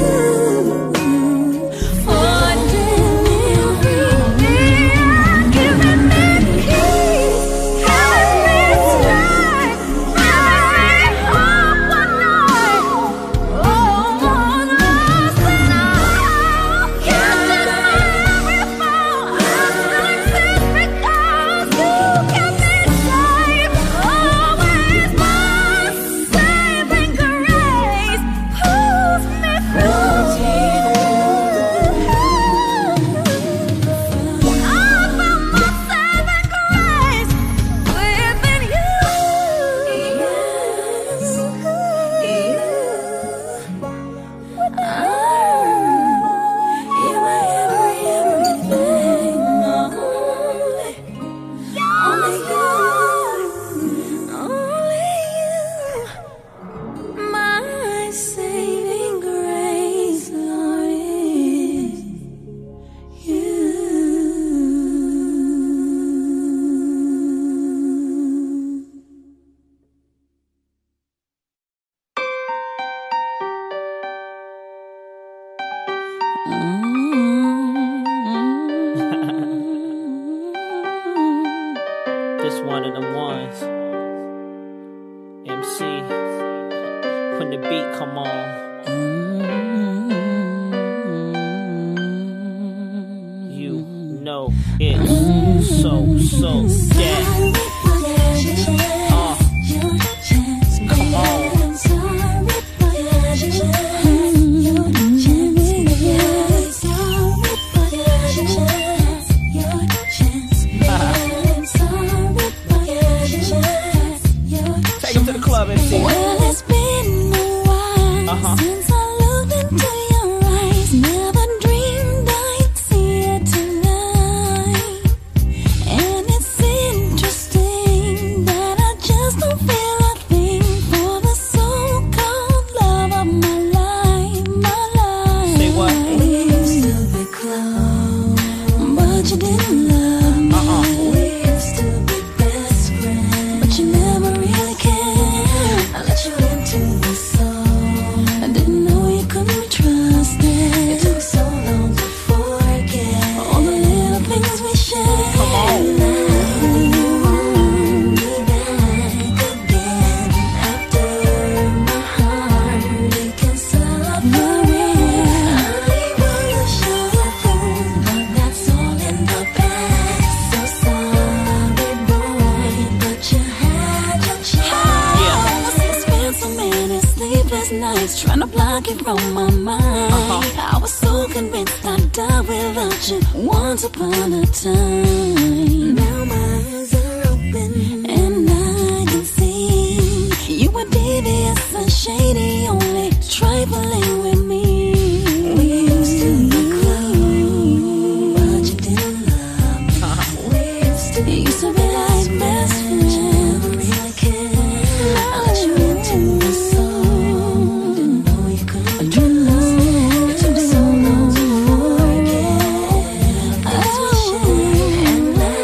for delivering me, giving me peace, giving me strength, giving me hope when I almost lost it all. Catching my every fall, I still exist because you kept me safe. Always my saving grace pulls me through. I found my saving grace within you. Yes, you. You're my every, everything. Only, only you, only you. My saving grace, Lord, is you. This one of them ones. M C, when the beat come on. You know it's so, so that. Uh, come on. didn't love me. Uh-uh. We used to be best friends, but you never really cared. I let you into the soul. I didn't know you couldn't be trusted. It took so long to forget all the little things we shared. Come on. Now you want me back again after my heart it can suffering. I wanna show you through, but that's all in the past. So sorry, boy, but you had your chance. Yeah. I spent so many sleepless nights trying to block it from my mind. Uh-huh. I was so convinced I'd die without you once upon a time. Now my eyes are open and I can see you were devious and shady, only trifling with me. We used to be close, but you didn't love me. Uh-huh. We used to, used to be like best friends. You never really cared. I let you into the soul. Didn't know you couldn't be trusted. It took so long to forget things we shared. And now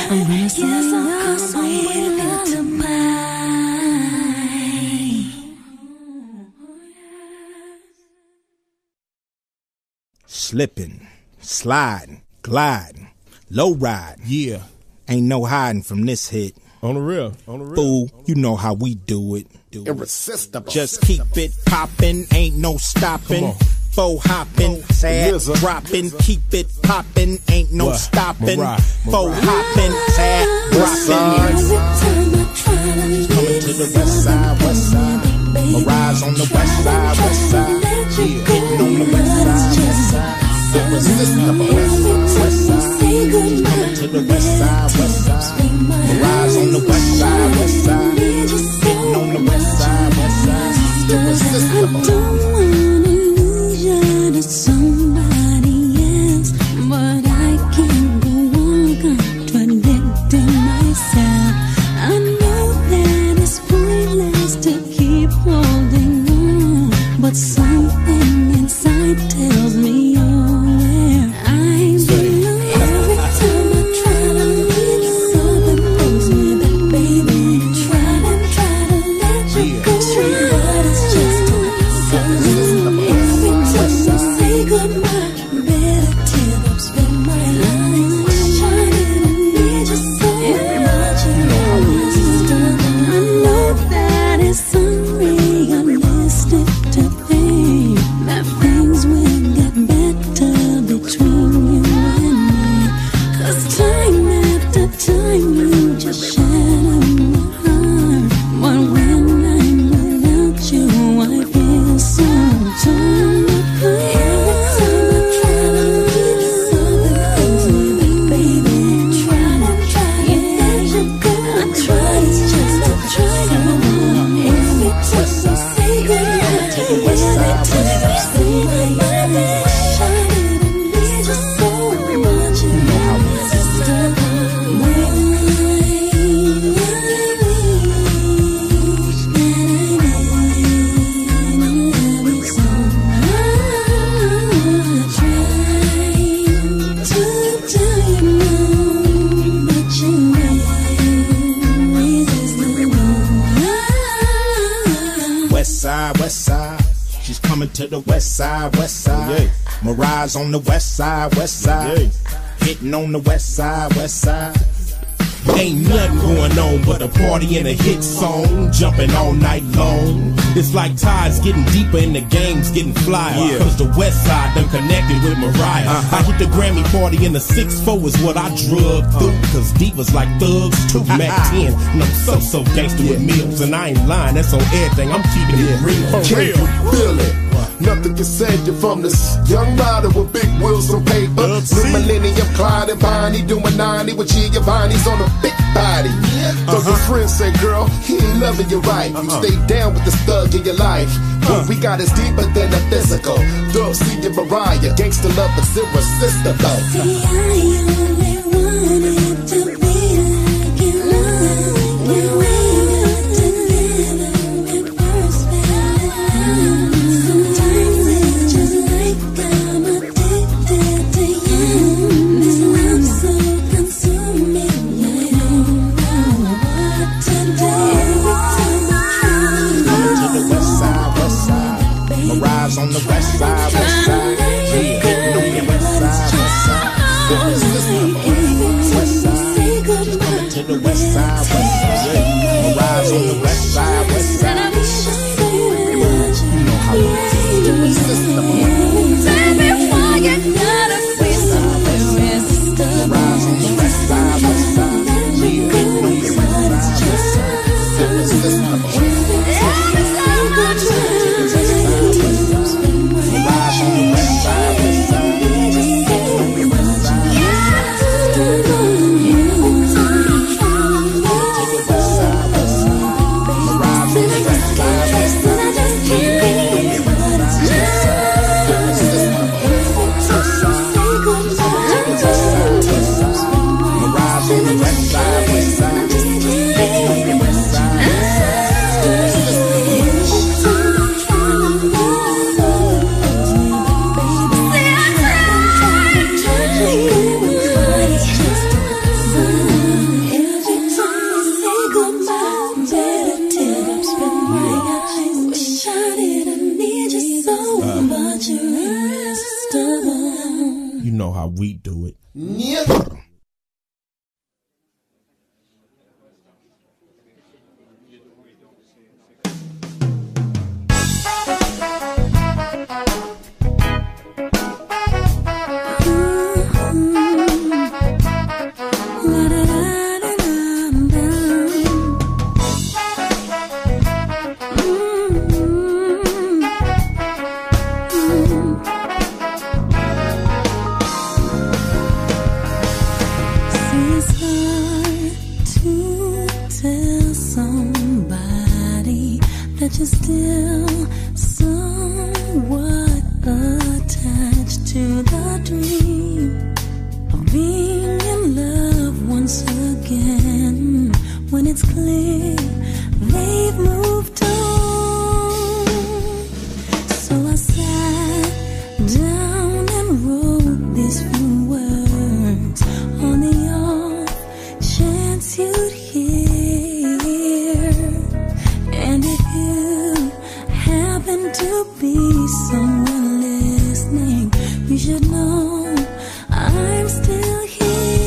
I'm gonna say yes, I'm gonna to mine. Slipping, sliding, gliding, low ride. Yeah. Ain't no hiding from this hit. On the real, on the real. Fool, you know how we do it. Do Irresistible. Just keep it poppin', ain't no stopping. Faux hopping, sad dropping, keep it poppin', ain't no What? stopping. Mariah, Faux Mariah. hopping, sad dropping. Coming to the west side, west side. Mariah's on the west side, west side. Yeah, hitting on the west side, west side. Irresistible, west side. Coming to the west side, west side. Mariah's on the west side, west side. Hitting on the west side, west side. Irresistible. I don't wanna lose you to somebody else, but I can't go on contradicting myself. I know that it's pointless to keep holding on, but something inside tells me you're where I belong. Every time I try to leave, something pulls me back, baby. Try to, try to let you go, but it's just too sudden. Every time you say goodbye, better tear up, spin my lines. Shining and need you so much, you know it's done. I know that it's unrealistic to think that things will get better between you and me. 'Cause time after time you just shatter my heart. But when I'm without you, I feel so torn apart. Every time I try to leave, something pulls me back, baby. Try to, try to let you go. I try, it's just a try to move on. Every time you say goodbye, every time you say goodbye, shining and need you so much, you know it's done. West side, west side. She's coming to the west side, west side. Mariah's on the west side, west side. Hitting on the west side, west side. Ain't nothing going on but a party and a hit song, jumping all night long. It's like tides getting deeper and the game's getting flyer. Yeah. Cause the west side done connected with Mariah. Uh-huh. I hit the Grammy party in the six four is what I drug through. Cause divas like thugs too. Mac ten, and I'm so, so gangster with meals. And I ain't lying, that's on everything, I'm keeping it real. Can you feel it? Nothing can save you from this young rider with big wheels and paper. New millennium, Clyde and Bonnie doing ninety with Giovanni's on a big body. Though your friends say, girl, he ain't loving you right. You stay down with this thug in your life. What we got is deeper than the physical. Thug, see your Mariah, gangster love is irresistible. See, I only wanted to be like you love. When we got together and first fell in love. Sometimes it's just like I'm addicted to you. This love's so consuming, I don't know what to do. Every time I try Coming to the west side, west side. Mariah's on the west side, west side. Yeah, hitting on the west side, west side. Irresistible, west you're still somewhat attached to the dream of being in love once again. When it's clear they've moved on, so I sat down and wrote these few words on the off chance you'd hear. And if you happen to be someone listening, you should know I'm still here.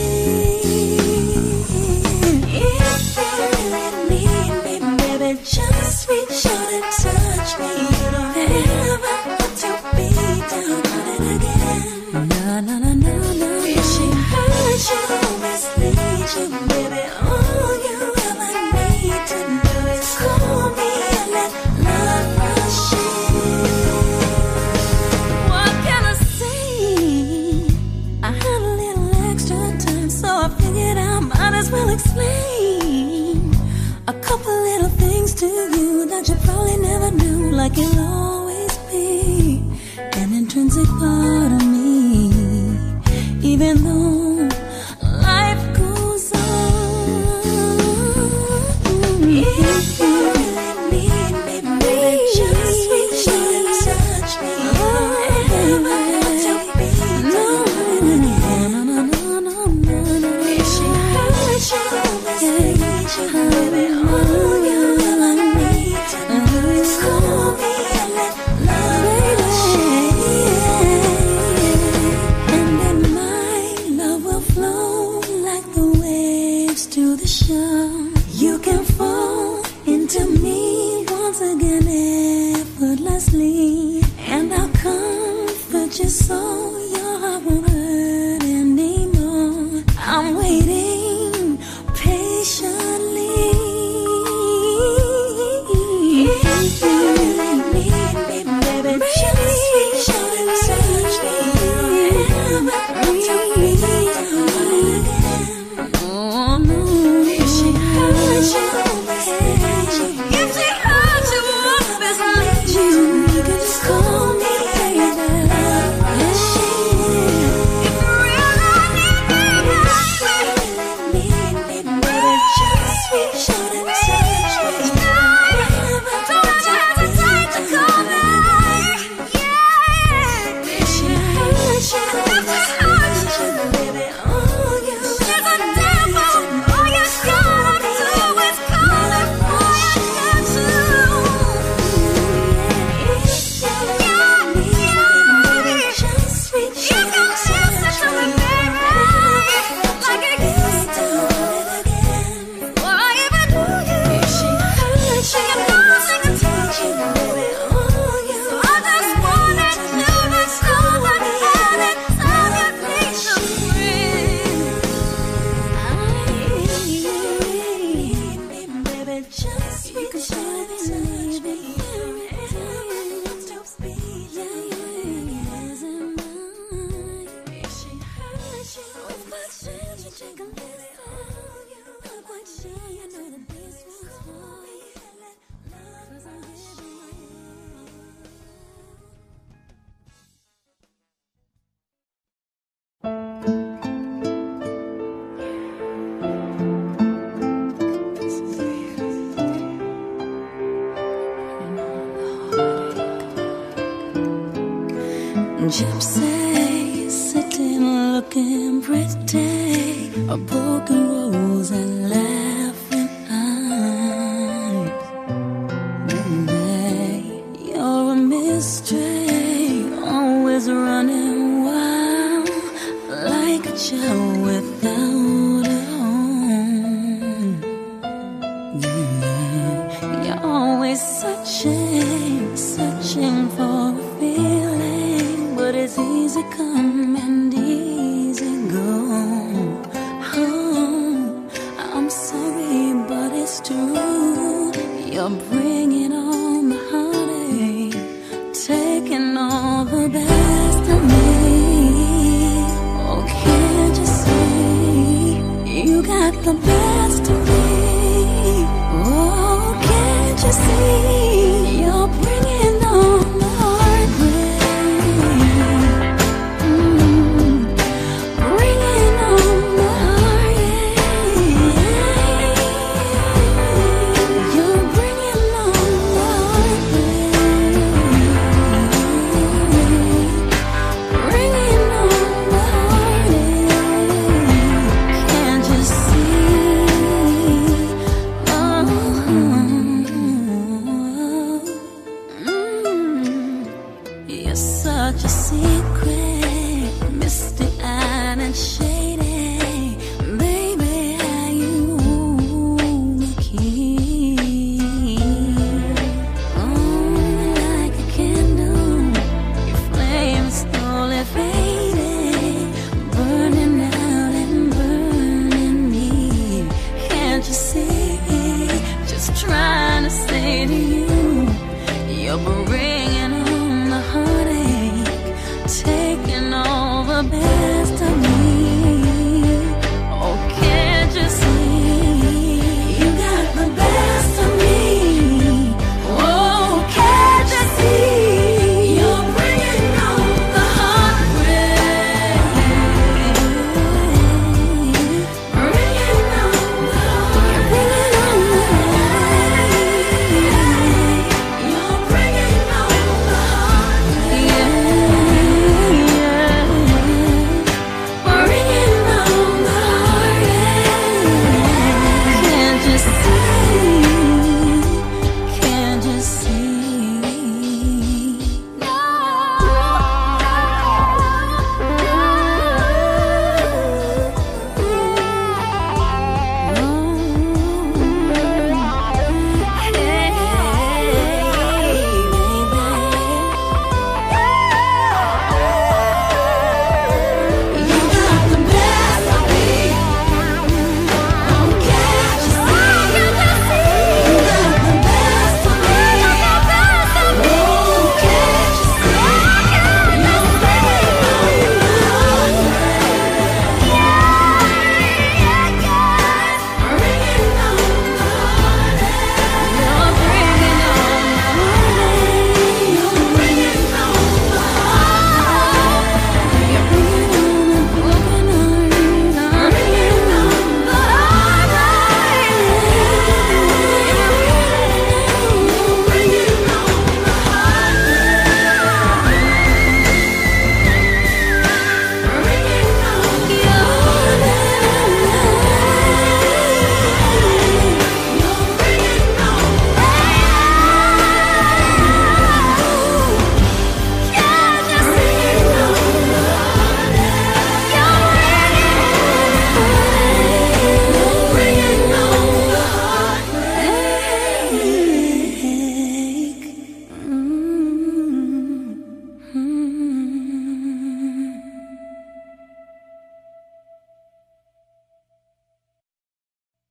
If you really need me, baby, just reach out and touch me. You don't ever want to be down on it again. No, no, no, no, no. If she hurt you, mislead you, baby, all you ever need to do is call me and let love rush in. What can I say? I had a little extra time, so I figured I might as well explain a couple little things to you that you probably never knew. Like you'll always be an intrinsic part of me, even though life goes on. If you really need me, baby, just reach out and touch me. Ever want to be down again? No, no, no, no, no. If she hurt you, mislead you, baby, all you ever need to do is call me and let love rush in. And then my love will flow like the waves to the shore. You can fall into me once again effortlessly, and I'll comfort you so your heart won't hurt anymore. I'm waiting patiently. If you really need me, baby, just reach out and touch me. Ever want to be down again? Oh no. If she hurt you, mislead you, if she hurt you, mislead you, you can just call me, baby. Yes, she is. If you really need me, baby, baby, just reach out and touch me. Don't ever hesitate to call me. Yeah. If she hurt you, if she hurt you, baby, all you is a devil. All you gotta do is call it for your tattoo. If you need me, baby, just reach out and touch me. Like it used to again. Or I even knew you. If she hurt you, you know she can touch you, baby, all you. So I just wanted you to know that anytime you need some friends, I need me, baby, just reach out and touch me. If she hurt you, if my chance you take a listen, I'm quite sure you know that this was for me. 'Cause I'm giving gypsy sitting looking pretty, a broken rose and laughing eyes. Baby, you're a mystery, always running wild, like a child without a home. Yeah, you're always searching, searching for a feeling, but it's easy come and easy go. Oh, I'm sorry, but it's true. You're bringing on the heartache, taking all the best of me. Oh, can't you see you got the best of me? Oh, can't you see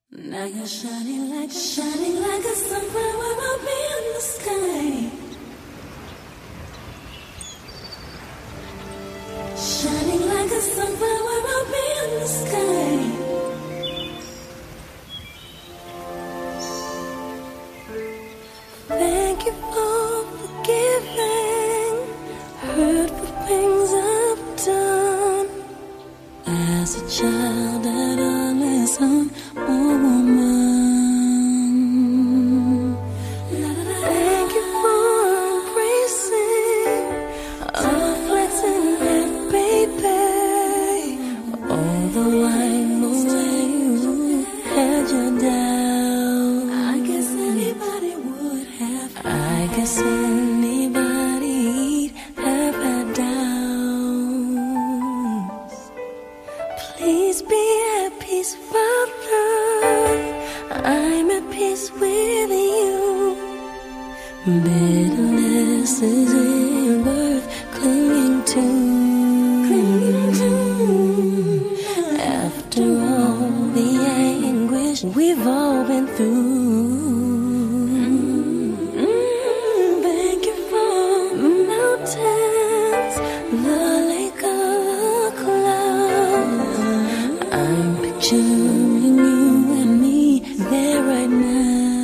Now you're shining like, shining like a sunflower up in the sky. Shining like a sunflower up in the sky. Thank you for forgiving hurtful things I've done. As a child, I'd always on a woman. Thank you for embracing a flexing head, baby. Although I know you had your down, I guess anybody would have. I guess anybody'd have had downs. Please be at peace, Father. I'm at peace with you. Bitterness isn't worth clinging to. Clinging to. After all the anguish we've all been through. Mm, thank you for the mountains, the lake of clouds. I'm picturing you and me there right now.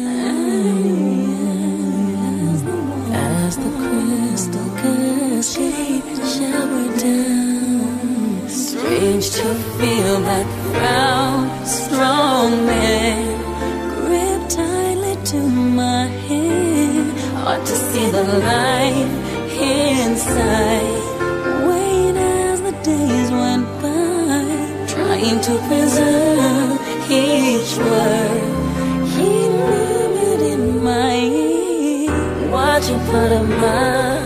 As the crystal cascade shower down. Strange to feel that proud, strong man grip tightly to my hand. Hard to see the light inside. Wait as the days went by, trying to preserve each word he murmured in my ear. Watching part of my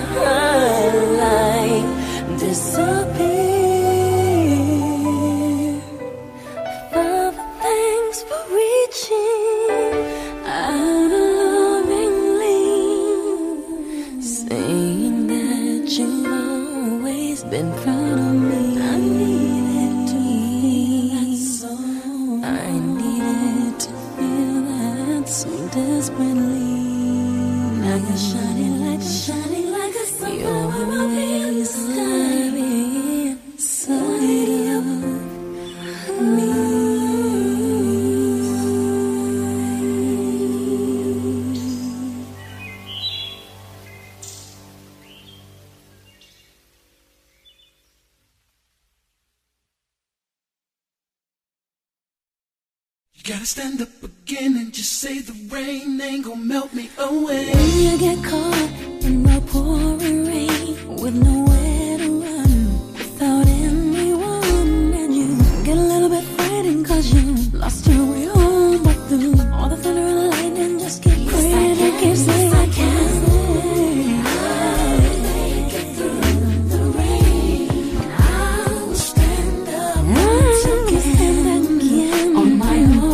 life disappear. Father, thanks for reaching out lovingly, saying that you've always been proud of me. I needed to feel that so. I needed to feel that so desperately. Now you're shining like, shining like a sunflower up in the sky. Inside of me. You gotta stand up again and just say the rain ain't gonna melt me away. When you get caught in the pouring rain with nowhere to run, without anyone, and you get a little bit frightened cause you lost your way home. But through all the thunder and the lightning, just keep praying and keep saying, I can. I'll make it through the rain. I will stand up once again on my own.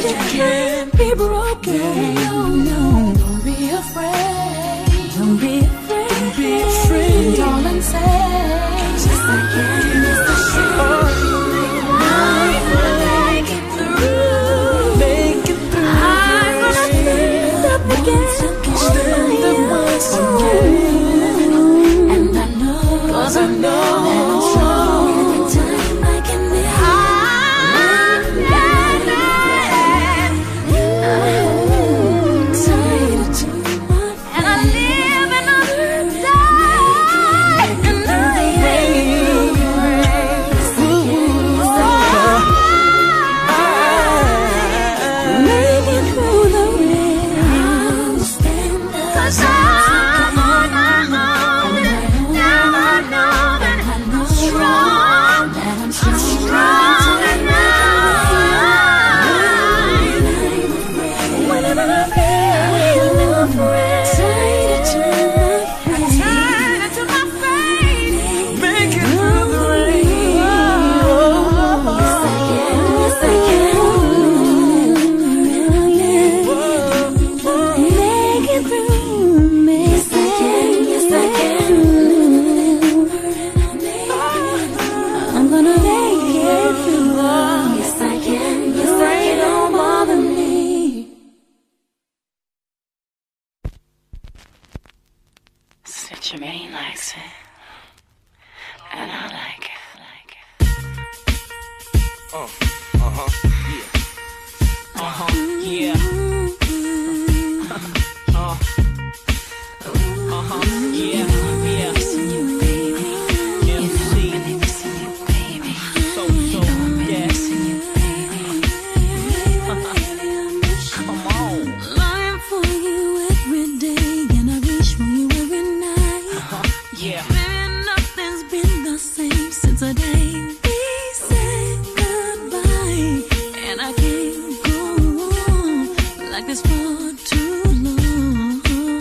can't be broken. No, no, don't be afraid. Don't be afraid. Don't be afraid. Darling, say yes I can, yes I should. I'm gonna make it through. Make it through. I'm gonna stand up again. Stand up once again. And I know, 'cause I know that I'm strong. Anytime I can be high. I'm tired of too much. And I live and I die. And I pray. Make it through the rain. I'll stand up. 'Cause I Jermaine likes it, and I like it, like it. Uh, uh-huh, yeah. Uh-huh, yeah. Uh, uh-huh, yeah, yeah. Missing you, baby. M C. Missing you, baby. So, so, yeah. Missing you, baby. Come on. Lying for you every day, and I wish for you every night. Yeah. Baby, nothing's been the same since the day we said goodbye. And I can't go on like this for too long.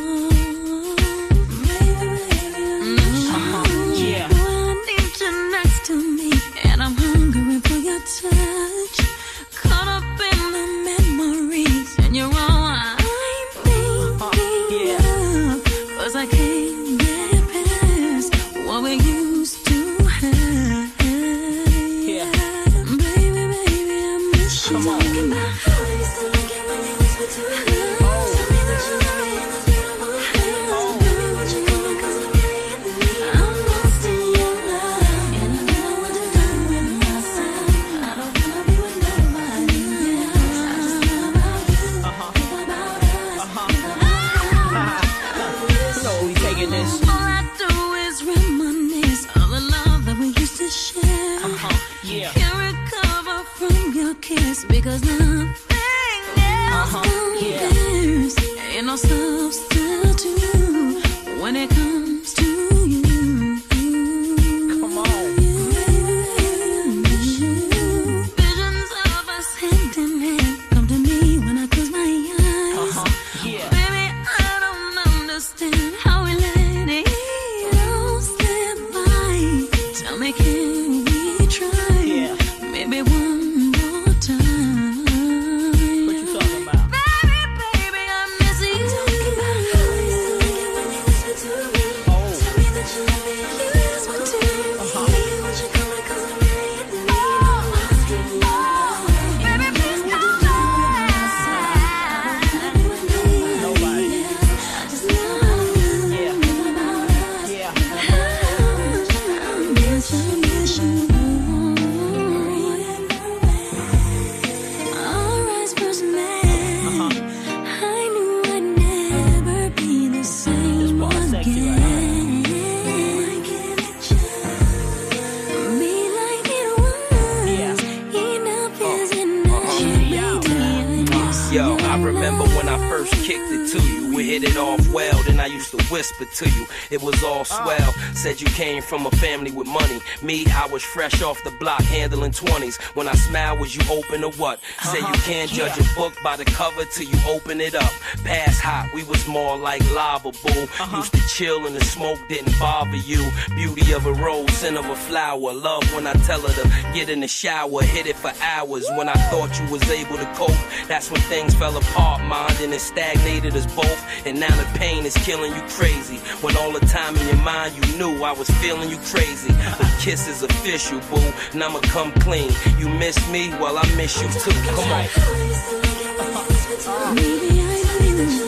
Baby, baby, I'm Uh-huh, yeah. I need you next to me, and I'm hungry for your touch. Caught up in the memories, and you're all I'm thinking of. 'Cause I can't get past what we used to have. Yeah. Baby, baby, I miss you. Come on. Talking about how I used to like it when you whispered to me. Yo, I remember when I first kicked it to you. We hit it off well, then I used to whisper to you. It was all swell. Said you came from a family with money. Me, I was fresh off the block handling twenties. When I smiled, was you open or what? Say you can't judge a book by the cover till you open it up. Past hot, we was more like lava, boo. Used to chill and the smoke didn't bother you. Beauty of a rose, scent of a flower. Love when I tell her to get in the shower. Hit it for hours. When I thought you was able to cope, that's when things fell apart. Mind and it stagnated us both. And now the pain is killing you crazy. When all the time in your mind you knew I was feeling you crazy. But kiss is official, boo. And I'ma come clean. You miss me? Well, I miss you too. Come on. Maybe I do.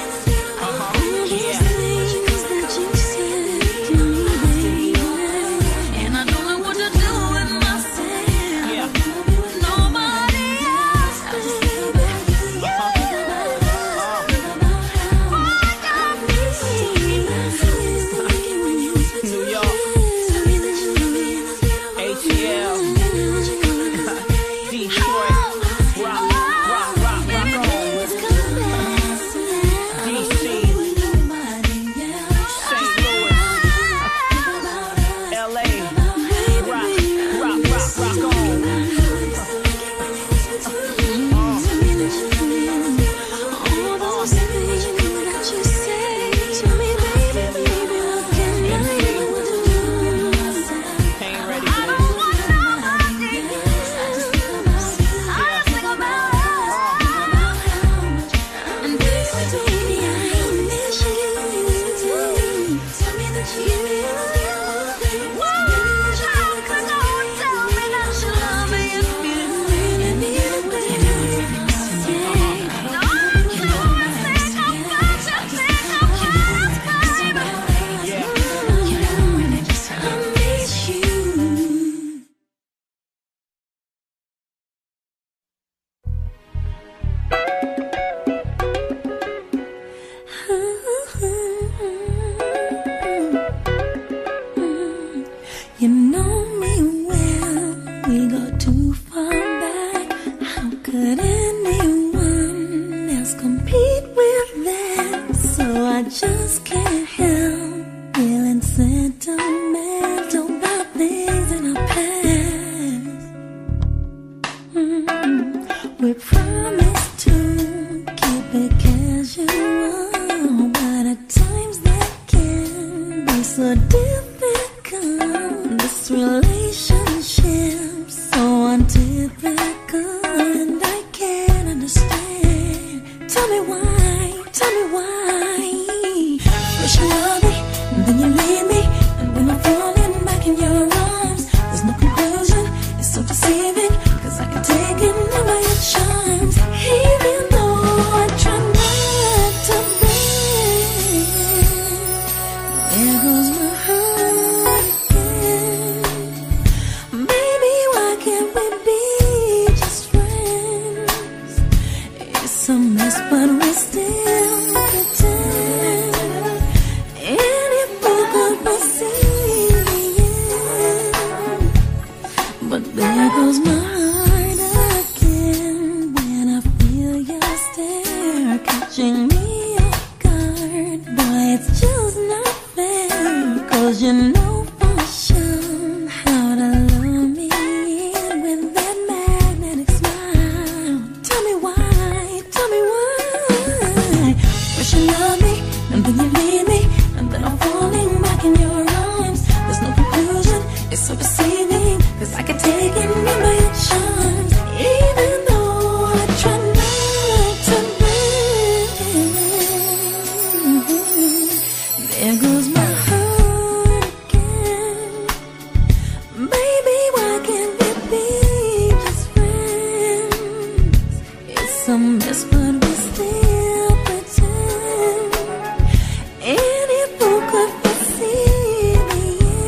You know me well, we go too far back. How could anyone else compete with that? So I just can't help feeling sentimental about things in our past. Mm-hmm. We promised to keep it casual, but at times that can be so difficult. This relationship so untypical, and I can't understand. Tell me why, tell me why. First you love me, and then you leave me, and then I'm falling back in your arms. There's no conclusion, it's so deceiving, cause I can take it in by your charms. Even though I try not to break, there goes my heart. A mess, but we still pretend. And if we could perceive the end, but there goes my heart again when I feel your stare catching me off guard. Boy, it's just not fair, cause you know for sure how to lure me in with that magnetic smile. Tell me why. First you love me, and then you leave me, and then I'm falling back in your arms. There's no conclusion, it's so deceiving, cause I can take it in by your charms. Even though I try not to break, there goes my heart again. Baby, why can't we be just friends? It's a mess, but we still pretend. And if we could foresee the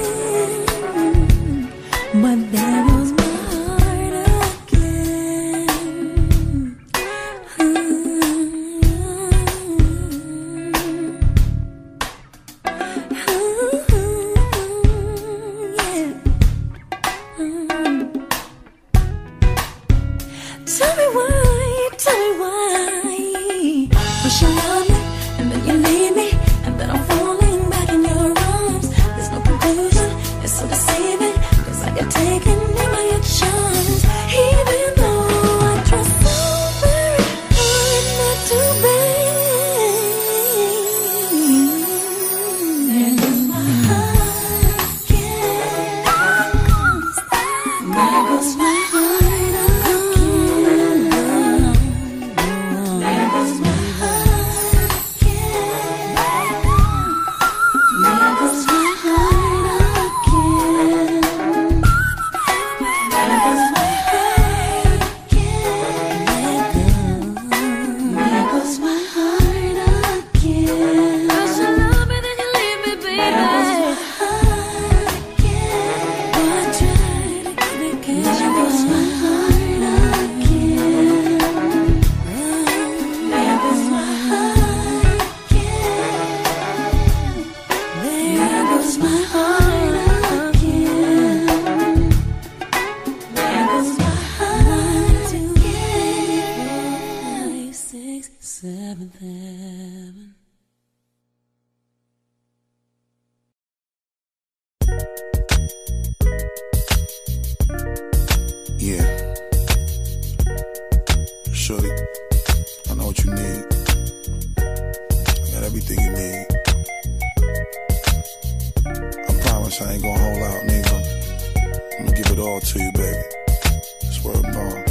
end, but there goes my heart again. Yeah. Tell me why, tell me why. Seventh Heaven. Yeah. Shorty, I know what you need. I got everything you need. I promise I ain't gonna hold out, nigga. I'm gonna give it all to you, baby. Swear bond.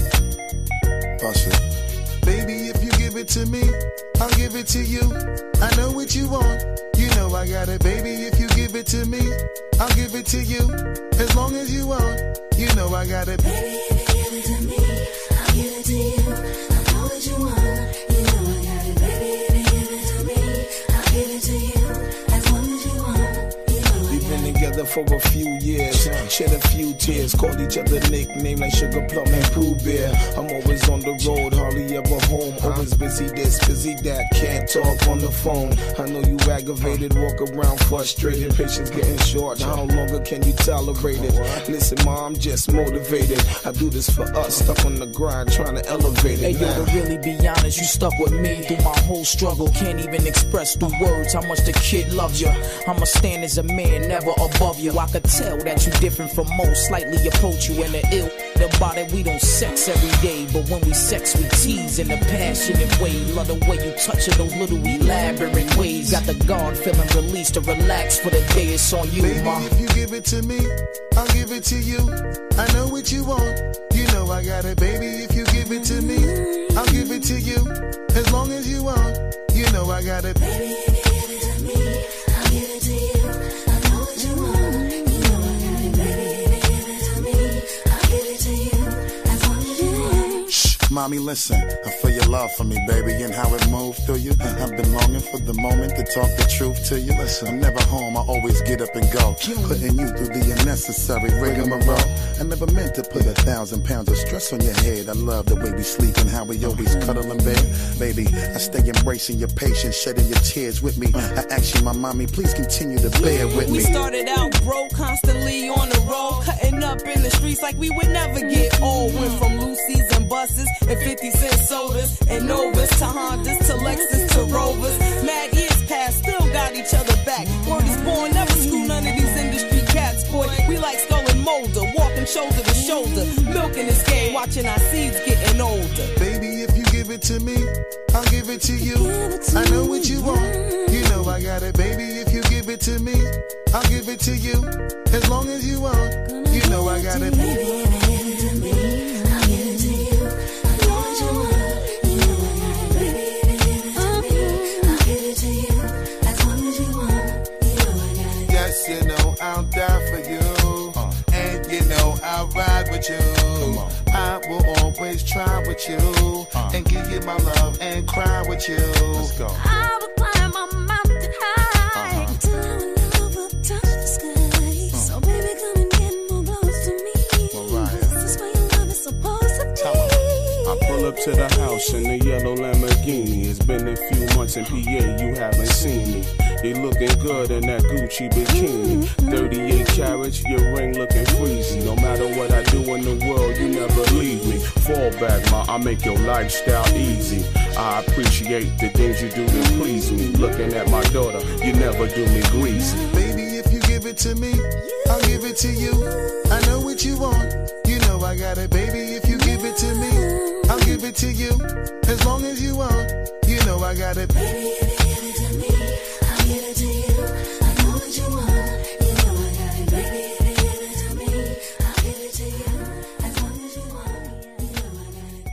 Bust it. Baby, if you give it to me, I'll give it to you. I know what you want. You know I got it, baby. If you give it to me, I'll give it to you. As long as you want, you know I got it. Baby, if you give it to me, I'll give it to you. I know what you want. You know I got it. Baby, if you give it to me, I'll give it to you. As long as you want, you know I We've been together for a few years, shed a few tears, called each other nicknames like Sugar Plum and Pooh Bear. I'm always on the road, hardly ever home. Always busy this, busy that, can't talk on the phone. I know you aggravated, walk around frustrated, patience getting short. How longer can you tolerate it? Listen, ma, I'm just motivated. I do this for us, stuck on the grind, trying to elevate it. Hey, yo, to really be honest, you stuck with me through my whole struggle. Can't even express through words how much the kid loves you. I'ma stand as a man, never above you. I could tell that you different from most, slightly approach you in the ill. About it, we don't sex every day, but when we sex, we tease in a passionate way. Love the way you touch it, those little elaborate ways. Got the guard feeling released to relax for the day. It's on you, Baby, ma. if you give it to me, I'll give it to you. I know what you want. You know I got it, baby. If you give it to me, I'll give it to you. As long as you want, you know I got it. Baby, if you give it to me, I'll give it to you. I know what you want. You know I got it. Baby, if you give it to me, I'll give it to you. As long as you want. Shh, mommy, listen. I feel your love for me, baby, and how it moved through you. I've been longing for the moment to talk the truth to you. Listen, I'm never home, I always get up and go. Putting you through the unnecessary rigmarole. I never meant to put a thousand pounds of stress on your head. I love the way we sleep and how we always cuddle in bed. Baby, I stay embracing your patience, shedding your tears with me. I ask you, my mommy, please continue to bear with me. We started out broke, constantly on the road, cutting up in the streets like we would never get old. Went from Lucy's and buses and fifty cent sodas and Novas to Hondas to Lexus to Rovers. Mad years past, still got each other back. Word is born, never screw none of these industry cats, boy. We like Skull and Molder, walking shoulder to shoulder, milking this game, watching our seeds getting older. Baby, if you give it to me, I'll give it to you. I know what you want. You know I got it, baby. If you give it to me, I'll give it to you. As long as you want, you know I got it. Baby, if you give it to me, I'll give it to you. I know what you want. You know I got it. Baby, if you give it to me, I'll give it to you. As long as you want, you know I got it. Yes, you know I'll die for you. And you know I'll ride with you. I will always try with you. And give you my love and cry with you. Let's go. I will climb a mountain high till our love will touch the sky. So baby, come and get more close to me. This is where your love is supposed to be. I pull up to the house in the yellow Lamborghini. It's been a few months in P A, you haven't seen me. You looking good in that Gucci bikini. thirty-eight carats, your ring looking freezy. No matter what I do in the world, you never leave me. Fall back, ma, I make your lifestyle easy. I appreciate the things you do to please me. Looking at my daughter, you never do me greasy. Baby, if you give it to me, I'll give it to you. I know what you want. You know I got it, baby. If you give it to me, I'll give it to you. As long as you want, you know I got it. Baby, if you give it to me, I'll give it to you. I know what you want. You know I got it. Baby, if you give it to me, I'll give it to you. As long as you want, you know I got it.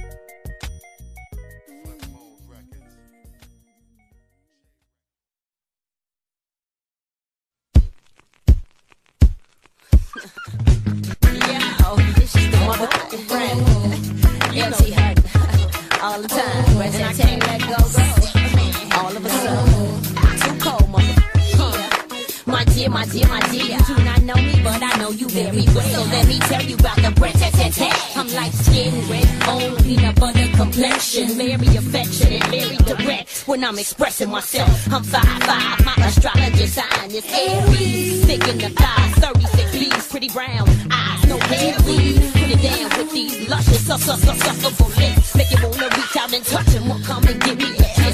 Yo, this is the motherfucking friend. Empty hut all the time, and I can't let go, go. All of a sudden, too cold, motherfucker. My dear, my dear, my dear, you do not know me, but I know you very well. So let me tell you about the bread, tat, tat, tat. I'm like skin, red bone, peanut butter complexion, very affectionate, very direct. When I'm expressing myself, I'm five five. My astrology sign is Aries, thick in the thighs, thirty-six B's, pretty brown eyes, no hair weave. Put it down with these luscious, successful lips, make you wanna reach out and touch 'em. Or come and give me a kiss.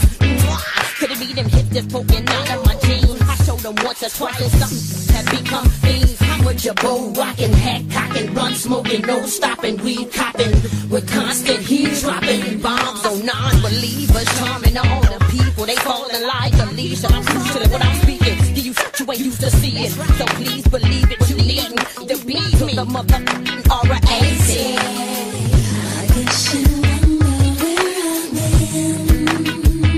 poking out of my jeans. I showed them once or twice and some have become fiends. I'm with your bow rocking, hat cocking, run smoking, no stopping, weed copping, with constant heat dropping bombs on non-believers, charming all the people. They falling like a leash. I'm used to what I'm speaking. Give you shit you ain't used to seeing. So please believe it. You need to be me. The motherfucking R A C. I guess you wonder where I've been.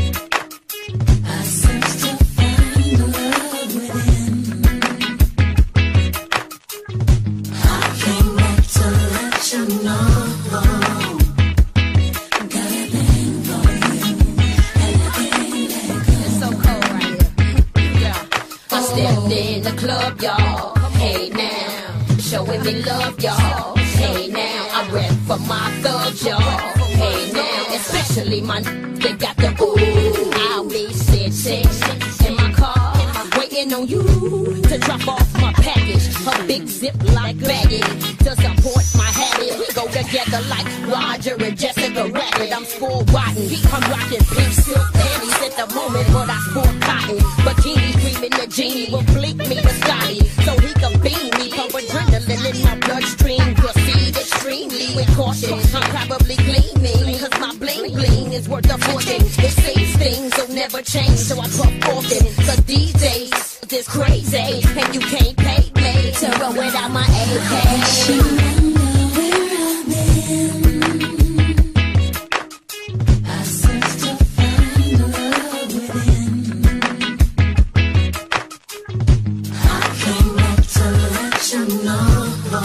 I searched to find love within. I came back to let you know. Got a thing for you, and I can't let go. It's so cold right here. Yeah. I stepped in the club, y'all. Hey now, showing me love, y'all. Hey now, I rap for my thugs, y'all. Hey now, especially my n- they got the ooh. I'll be sitting in my car, waiting on you to drop off my package. A big zip like baggage to support my habit. We go together like Roger and Jessica Rabbit. I'm spoiled rotten. I'm rocking pink silk panties at the moment, but I sport cotton. Bikini dreaming the genie will blink me to Scotty, so he can beam me. Pump adrenaline in my bloodstream. Proceed extremely with caution. I'm probably gleaming, cause my bling bling is worth a fortune. It seems things will never change, so I drop often. Cause these days, it's crazy, and you can't pay me to run without my A K. I searched to find love within. I came back to let you know.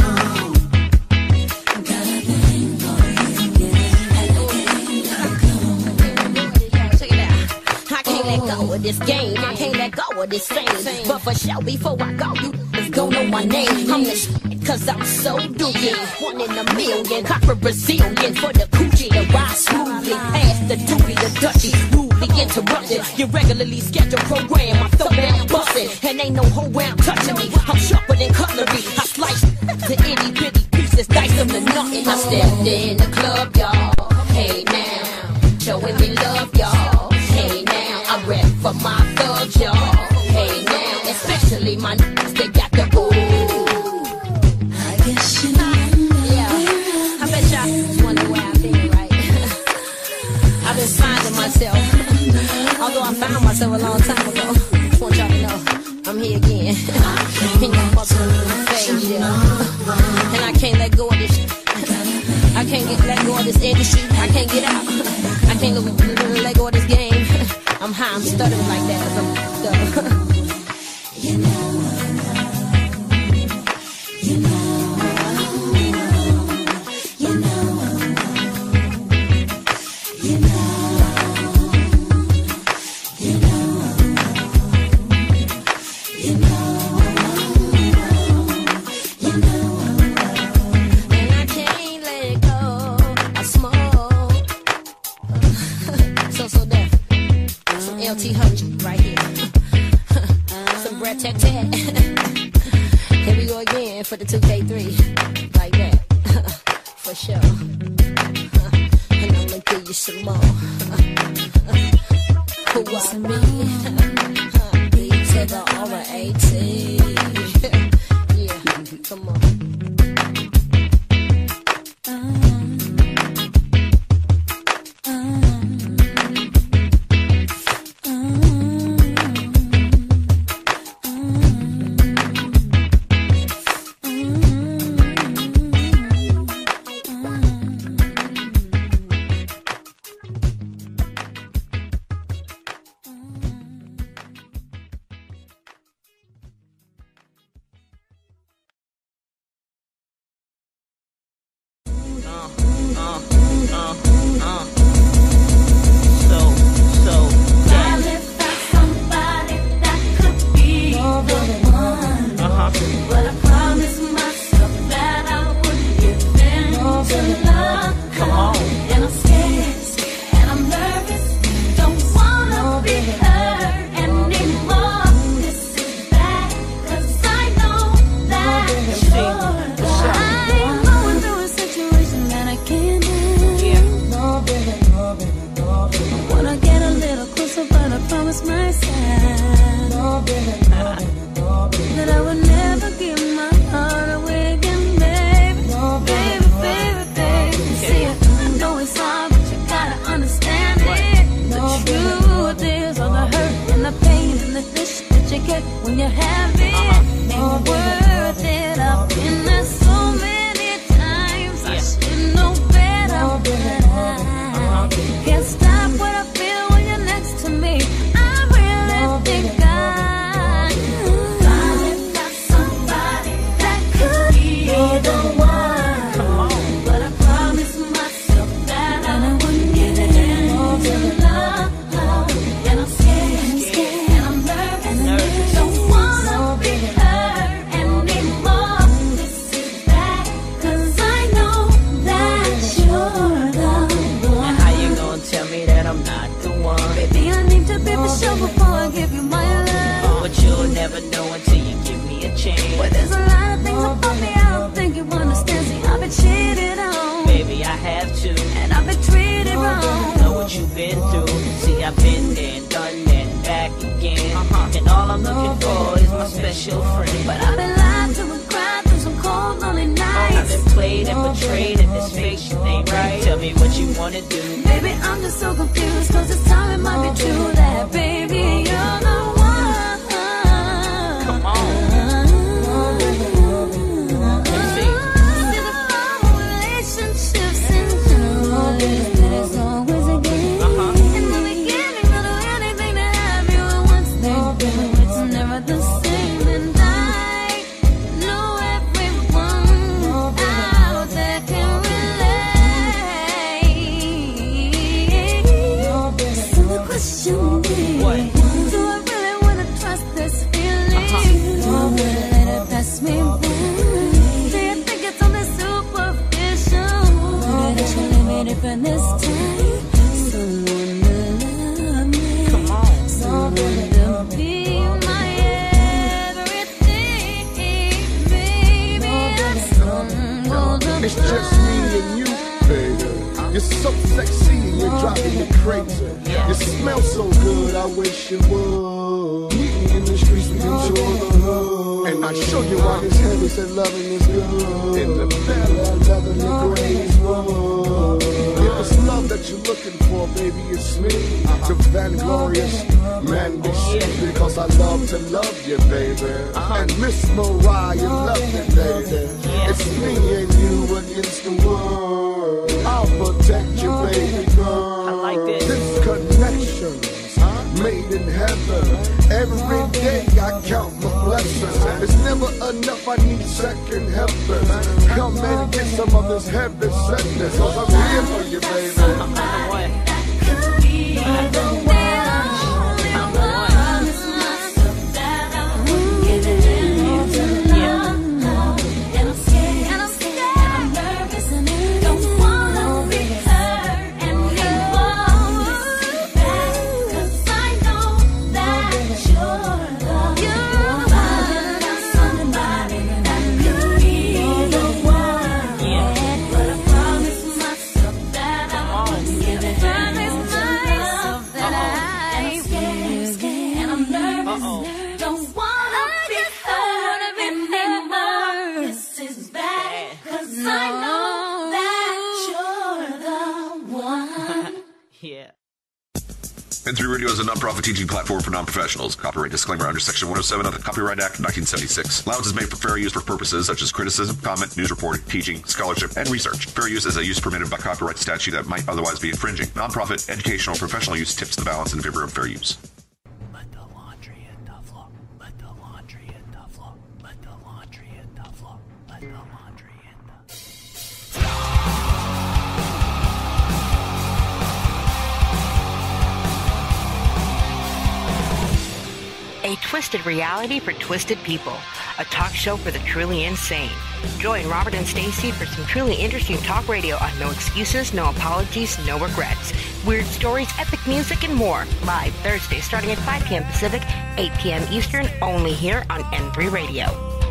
Got a thing for you, and I can't let go. Check it out. I can't let go of this game. I can't let go of this fame. But for sure, before I go, you just don't know my name. I'm the shit, cause I'm so dookie. One in a million, copper Brazilian for the coochie. To ride smoothly past the doobie, the dutchie. Rudely interrupted your regularly scheduled program. I throw down bustin', and ain't no whole round touching me. I'm sharper than cutlery. I slice the itty bitty pieces, dice them to nothing. I stepped in the club, y'all. Hey now, showing me love, y'all. Hey now, I rap for my thugs, y'all. Hey now, especially my n****s, they got the ooh. I guess you wonder Yeah, I bet y'all wonder where I've been, right? I've been finding myself, although I found myself a long time ago. Just want y'all to know, I'm here again. In your motherfucking face, yeah. And I can't let go of this shit. I can't get let go of this industry. I can't get out. I can't let, let go of this game. I'm high, I'm stuttering like that. 'Cause I'm stuttering. You know, you know, you know, you know, you know, you know, you know. And I can't let it go. I smoke. So, so there. Some L T Hutch right here. Some Brett Tet Tet. Here we go again for the two K three. Like that. For sure. And I'm gonna give you some more. Who was me? B to the R A T. Yeah, come on. when you have it. Ain't worth it. I've been there so many times. I should know better, but I can't stop what I feel when you're next to me. I really think I finally got somebody that could be the one. But I promised myself that I wouldn't get into love. And I'm scared, scared, and I'm nervous. Don't wanna be hurt anymore. This is bad, 'cause I know that you're the one. And how you gonna tell me that I'm not the one? Baby, I need to be for sure before I give you my love. But you'll never know until you give me a chance. But there's a lot of things about me I don't think you understand. See, I've been cheated on, Baby, I have to. and I've been treated wrong. Know what you've been through. See, I've been there, done that, and back again. Uh-huh. And all I'm looking for is my special friend. But I've been lied to and cried through some cold, lonely nights. I've been played and betrayed, and this fake shit ain't right. Tell me what you wanna do. Baby, I'm just so confused, 'cause this time it might be true that, baby, you're the one. Come on. Relationships in general, there's always a game. In the beginning, I'll do anything to have you, and once they do, it's never the same. And I know everyone out there can relate. So the question is, do I really wanna trust this feeling? Do I wanna let it pass me by? Do you think it's only superficial? Maybe that you limit it for this time. Someone to love me. Come on. Someone to be my everything. Baby, I'm someone to It's just me and you, baby. You're so sexy and you're driving me crazy. You smell so good, I wish you would. Meet me in the streets, we can show the hood. And I show you why this heavy said loving is good. In the belly, I love in the greatest wood. If it's love that you're looking for, baby, it's me. The vanglorious man be shit, because I love to love you, baby. And Miss Mariah, love you, baby. It's me and you against the world. I'll protect you, baby girl. I like this. This connection's made in heaven. Every day I count my blessings. It's never enough, I need second helpers. Come and get some of this heavy sadness, 'cause I'm here for you, baby. I'm the one. N three Radio is a non-profit teaching platform for non-professionals. Copyright disclaimer under Section one oh seven of the Copyright Act of nineteen seventy-six. Allowance is made for fair use for purposes such as criticism, comment, news reporting, teaching, scholarship, and research. Fair use is a use permitted by copyright statute that might otherwise be infringing. Non-profit, educational, or professional use tips the balance in favor of fair use. Let the laundry hit the floor. Let the laundry hit the floor. Let the laundry hit the floor. Let the laundry hit the A twisted reality for twisted people. A talk show for the truly insane. Join Robert and Stacy for some truly interesting talk radio on no excuses, no apologies, no regrets. Weird stories, epic music, and more. Live Thursday starting at five p.m. Pacific, eight p.m. Eastern, only here on N three Radio.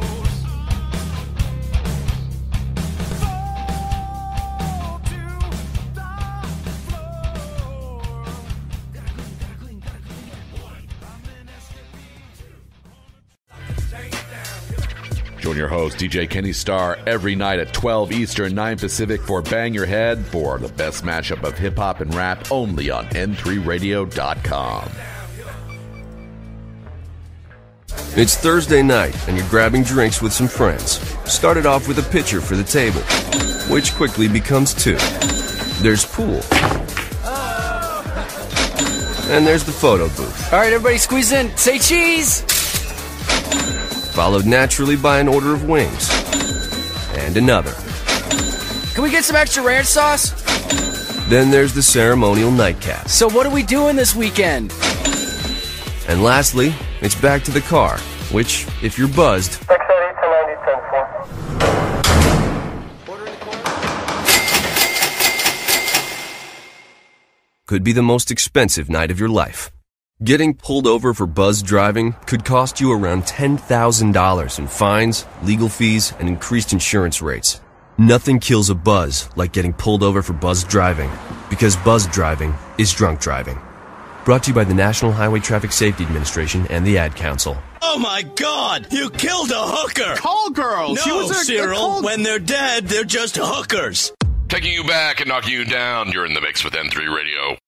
Join your host, D J Kenny Starr, every night at twelve Eastern, nine Pacific for Bang Your Head for the best mashup of hip-hop and rap only on N three radio dot com. It's Thursday night, and you're grabbing drinks with some friends. Started off with a pitcher for the table, which quickly becomes two. There's pool. And there's the photo booth. All right, everybody squeeze in. Say cheese! Followed naturally by an order of wings. And another. Can we get some extra ranch sauce? Then there's the ceremonial nightcap. So what are we doing this weekend? And lastly, it's back to the car, which, if you're buzzed, could be the most expensive night of your life. Getting pulled over for buzz driving could cost you around ten thousand dollars in fines, legal fees, and increased insurance rates. Nothing kills a buzz like getting pulled over for buzz driving, because buzz driving is drunk driving. Brought to you by the National Highway Traffic Safety Administration and the Ad Council. Oh my God! You killed a hooker! Call girl! No, She was a, Cyril, a call- when they're dead, they're just hookers. Taking you back and knocking you down, you're in the mix with N three Radio.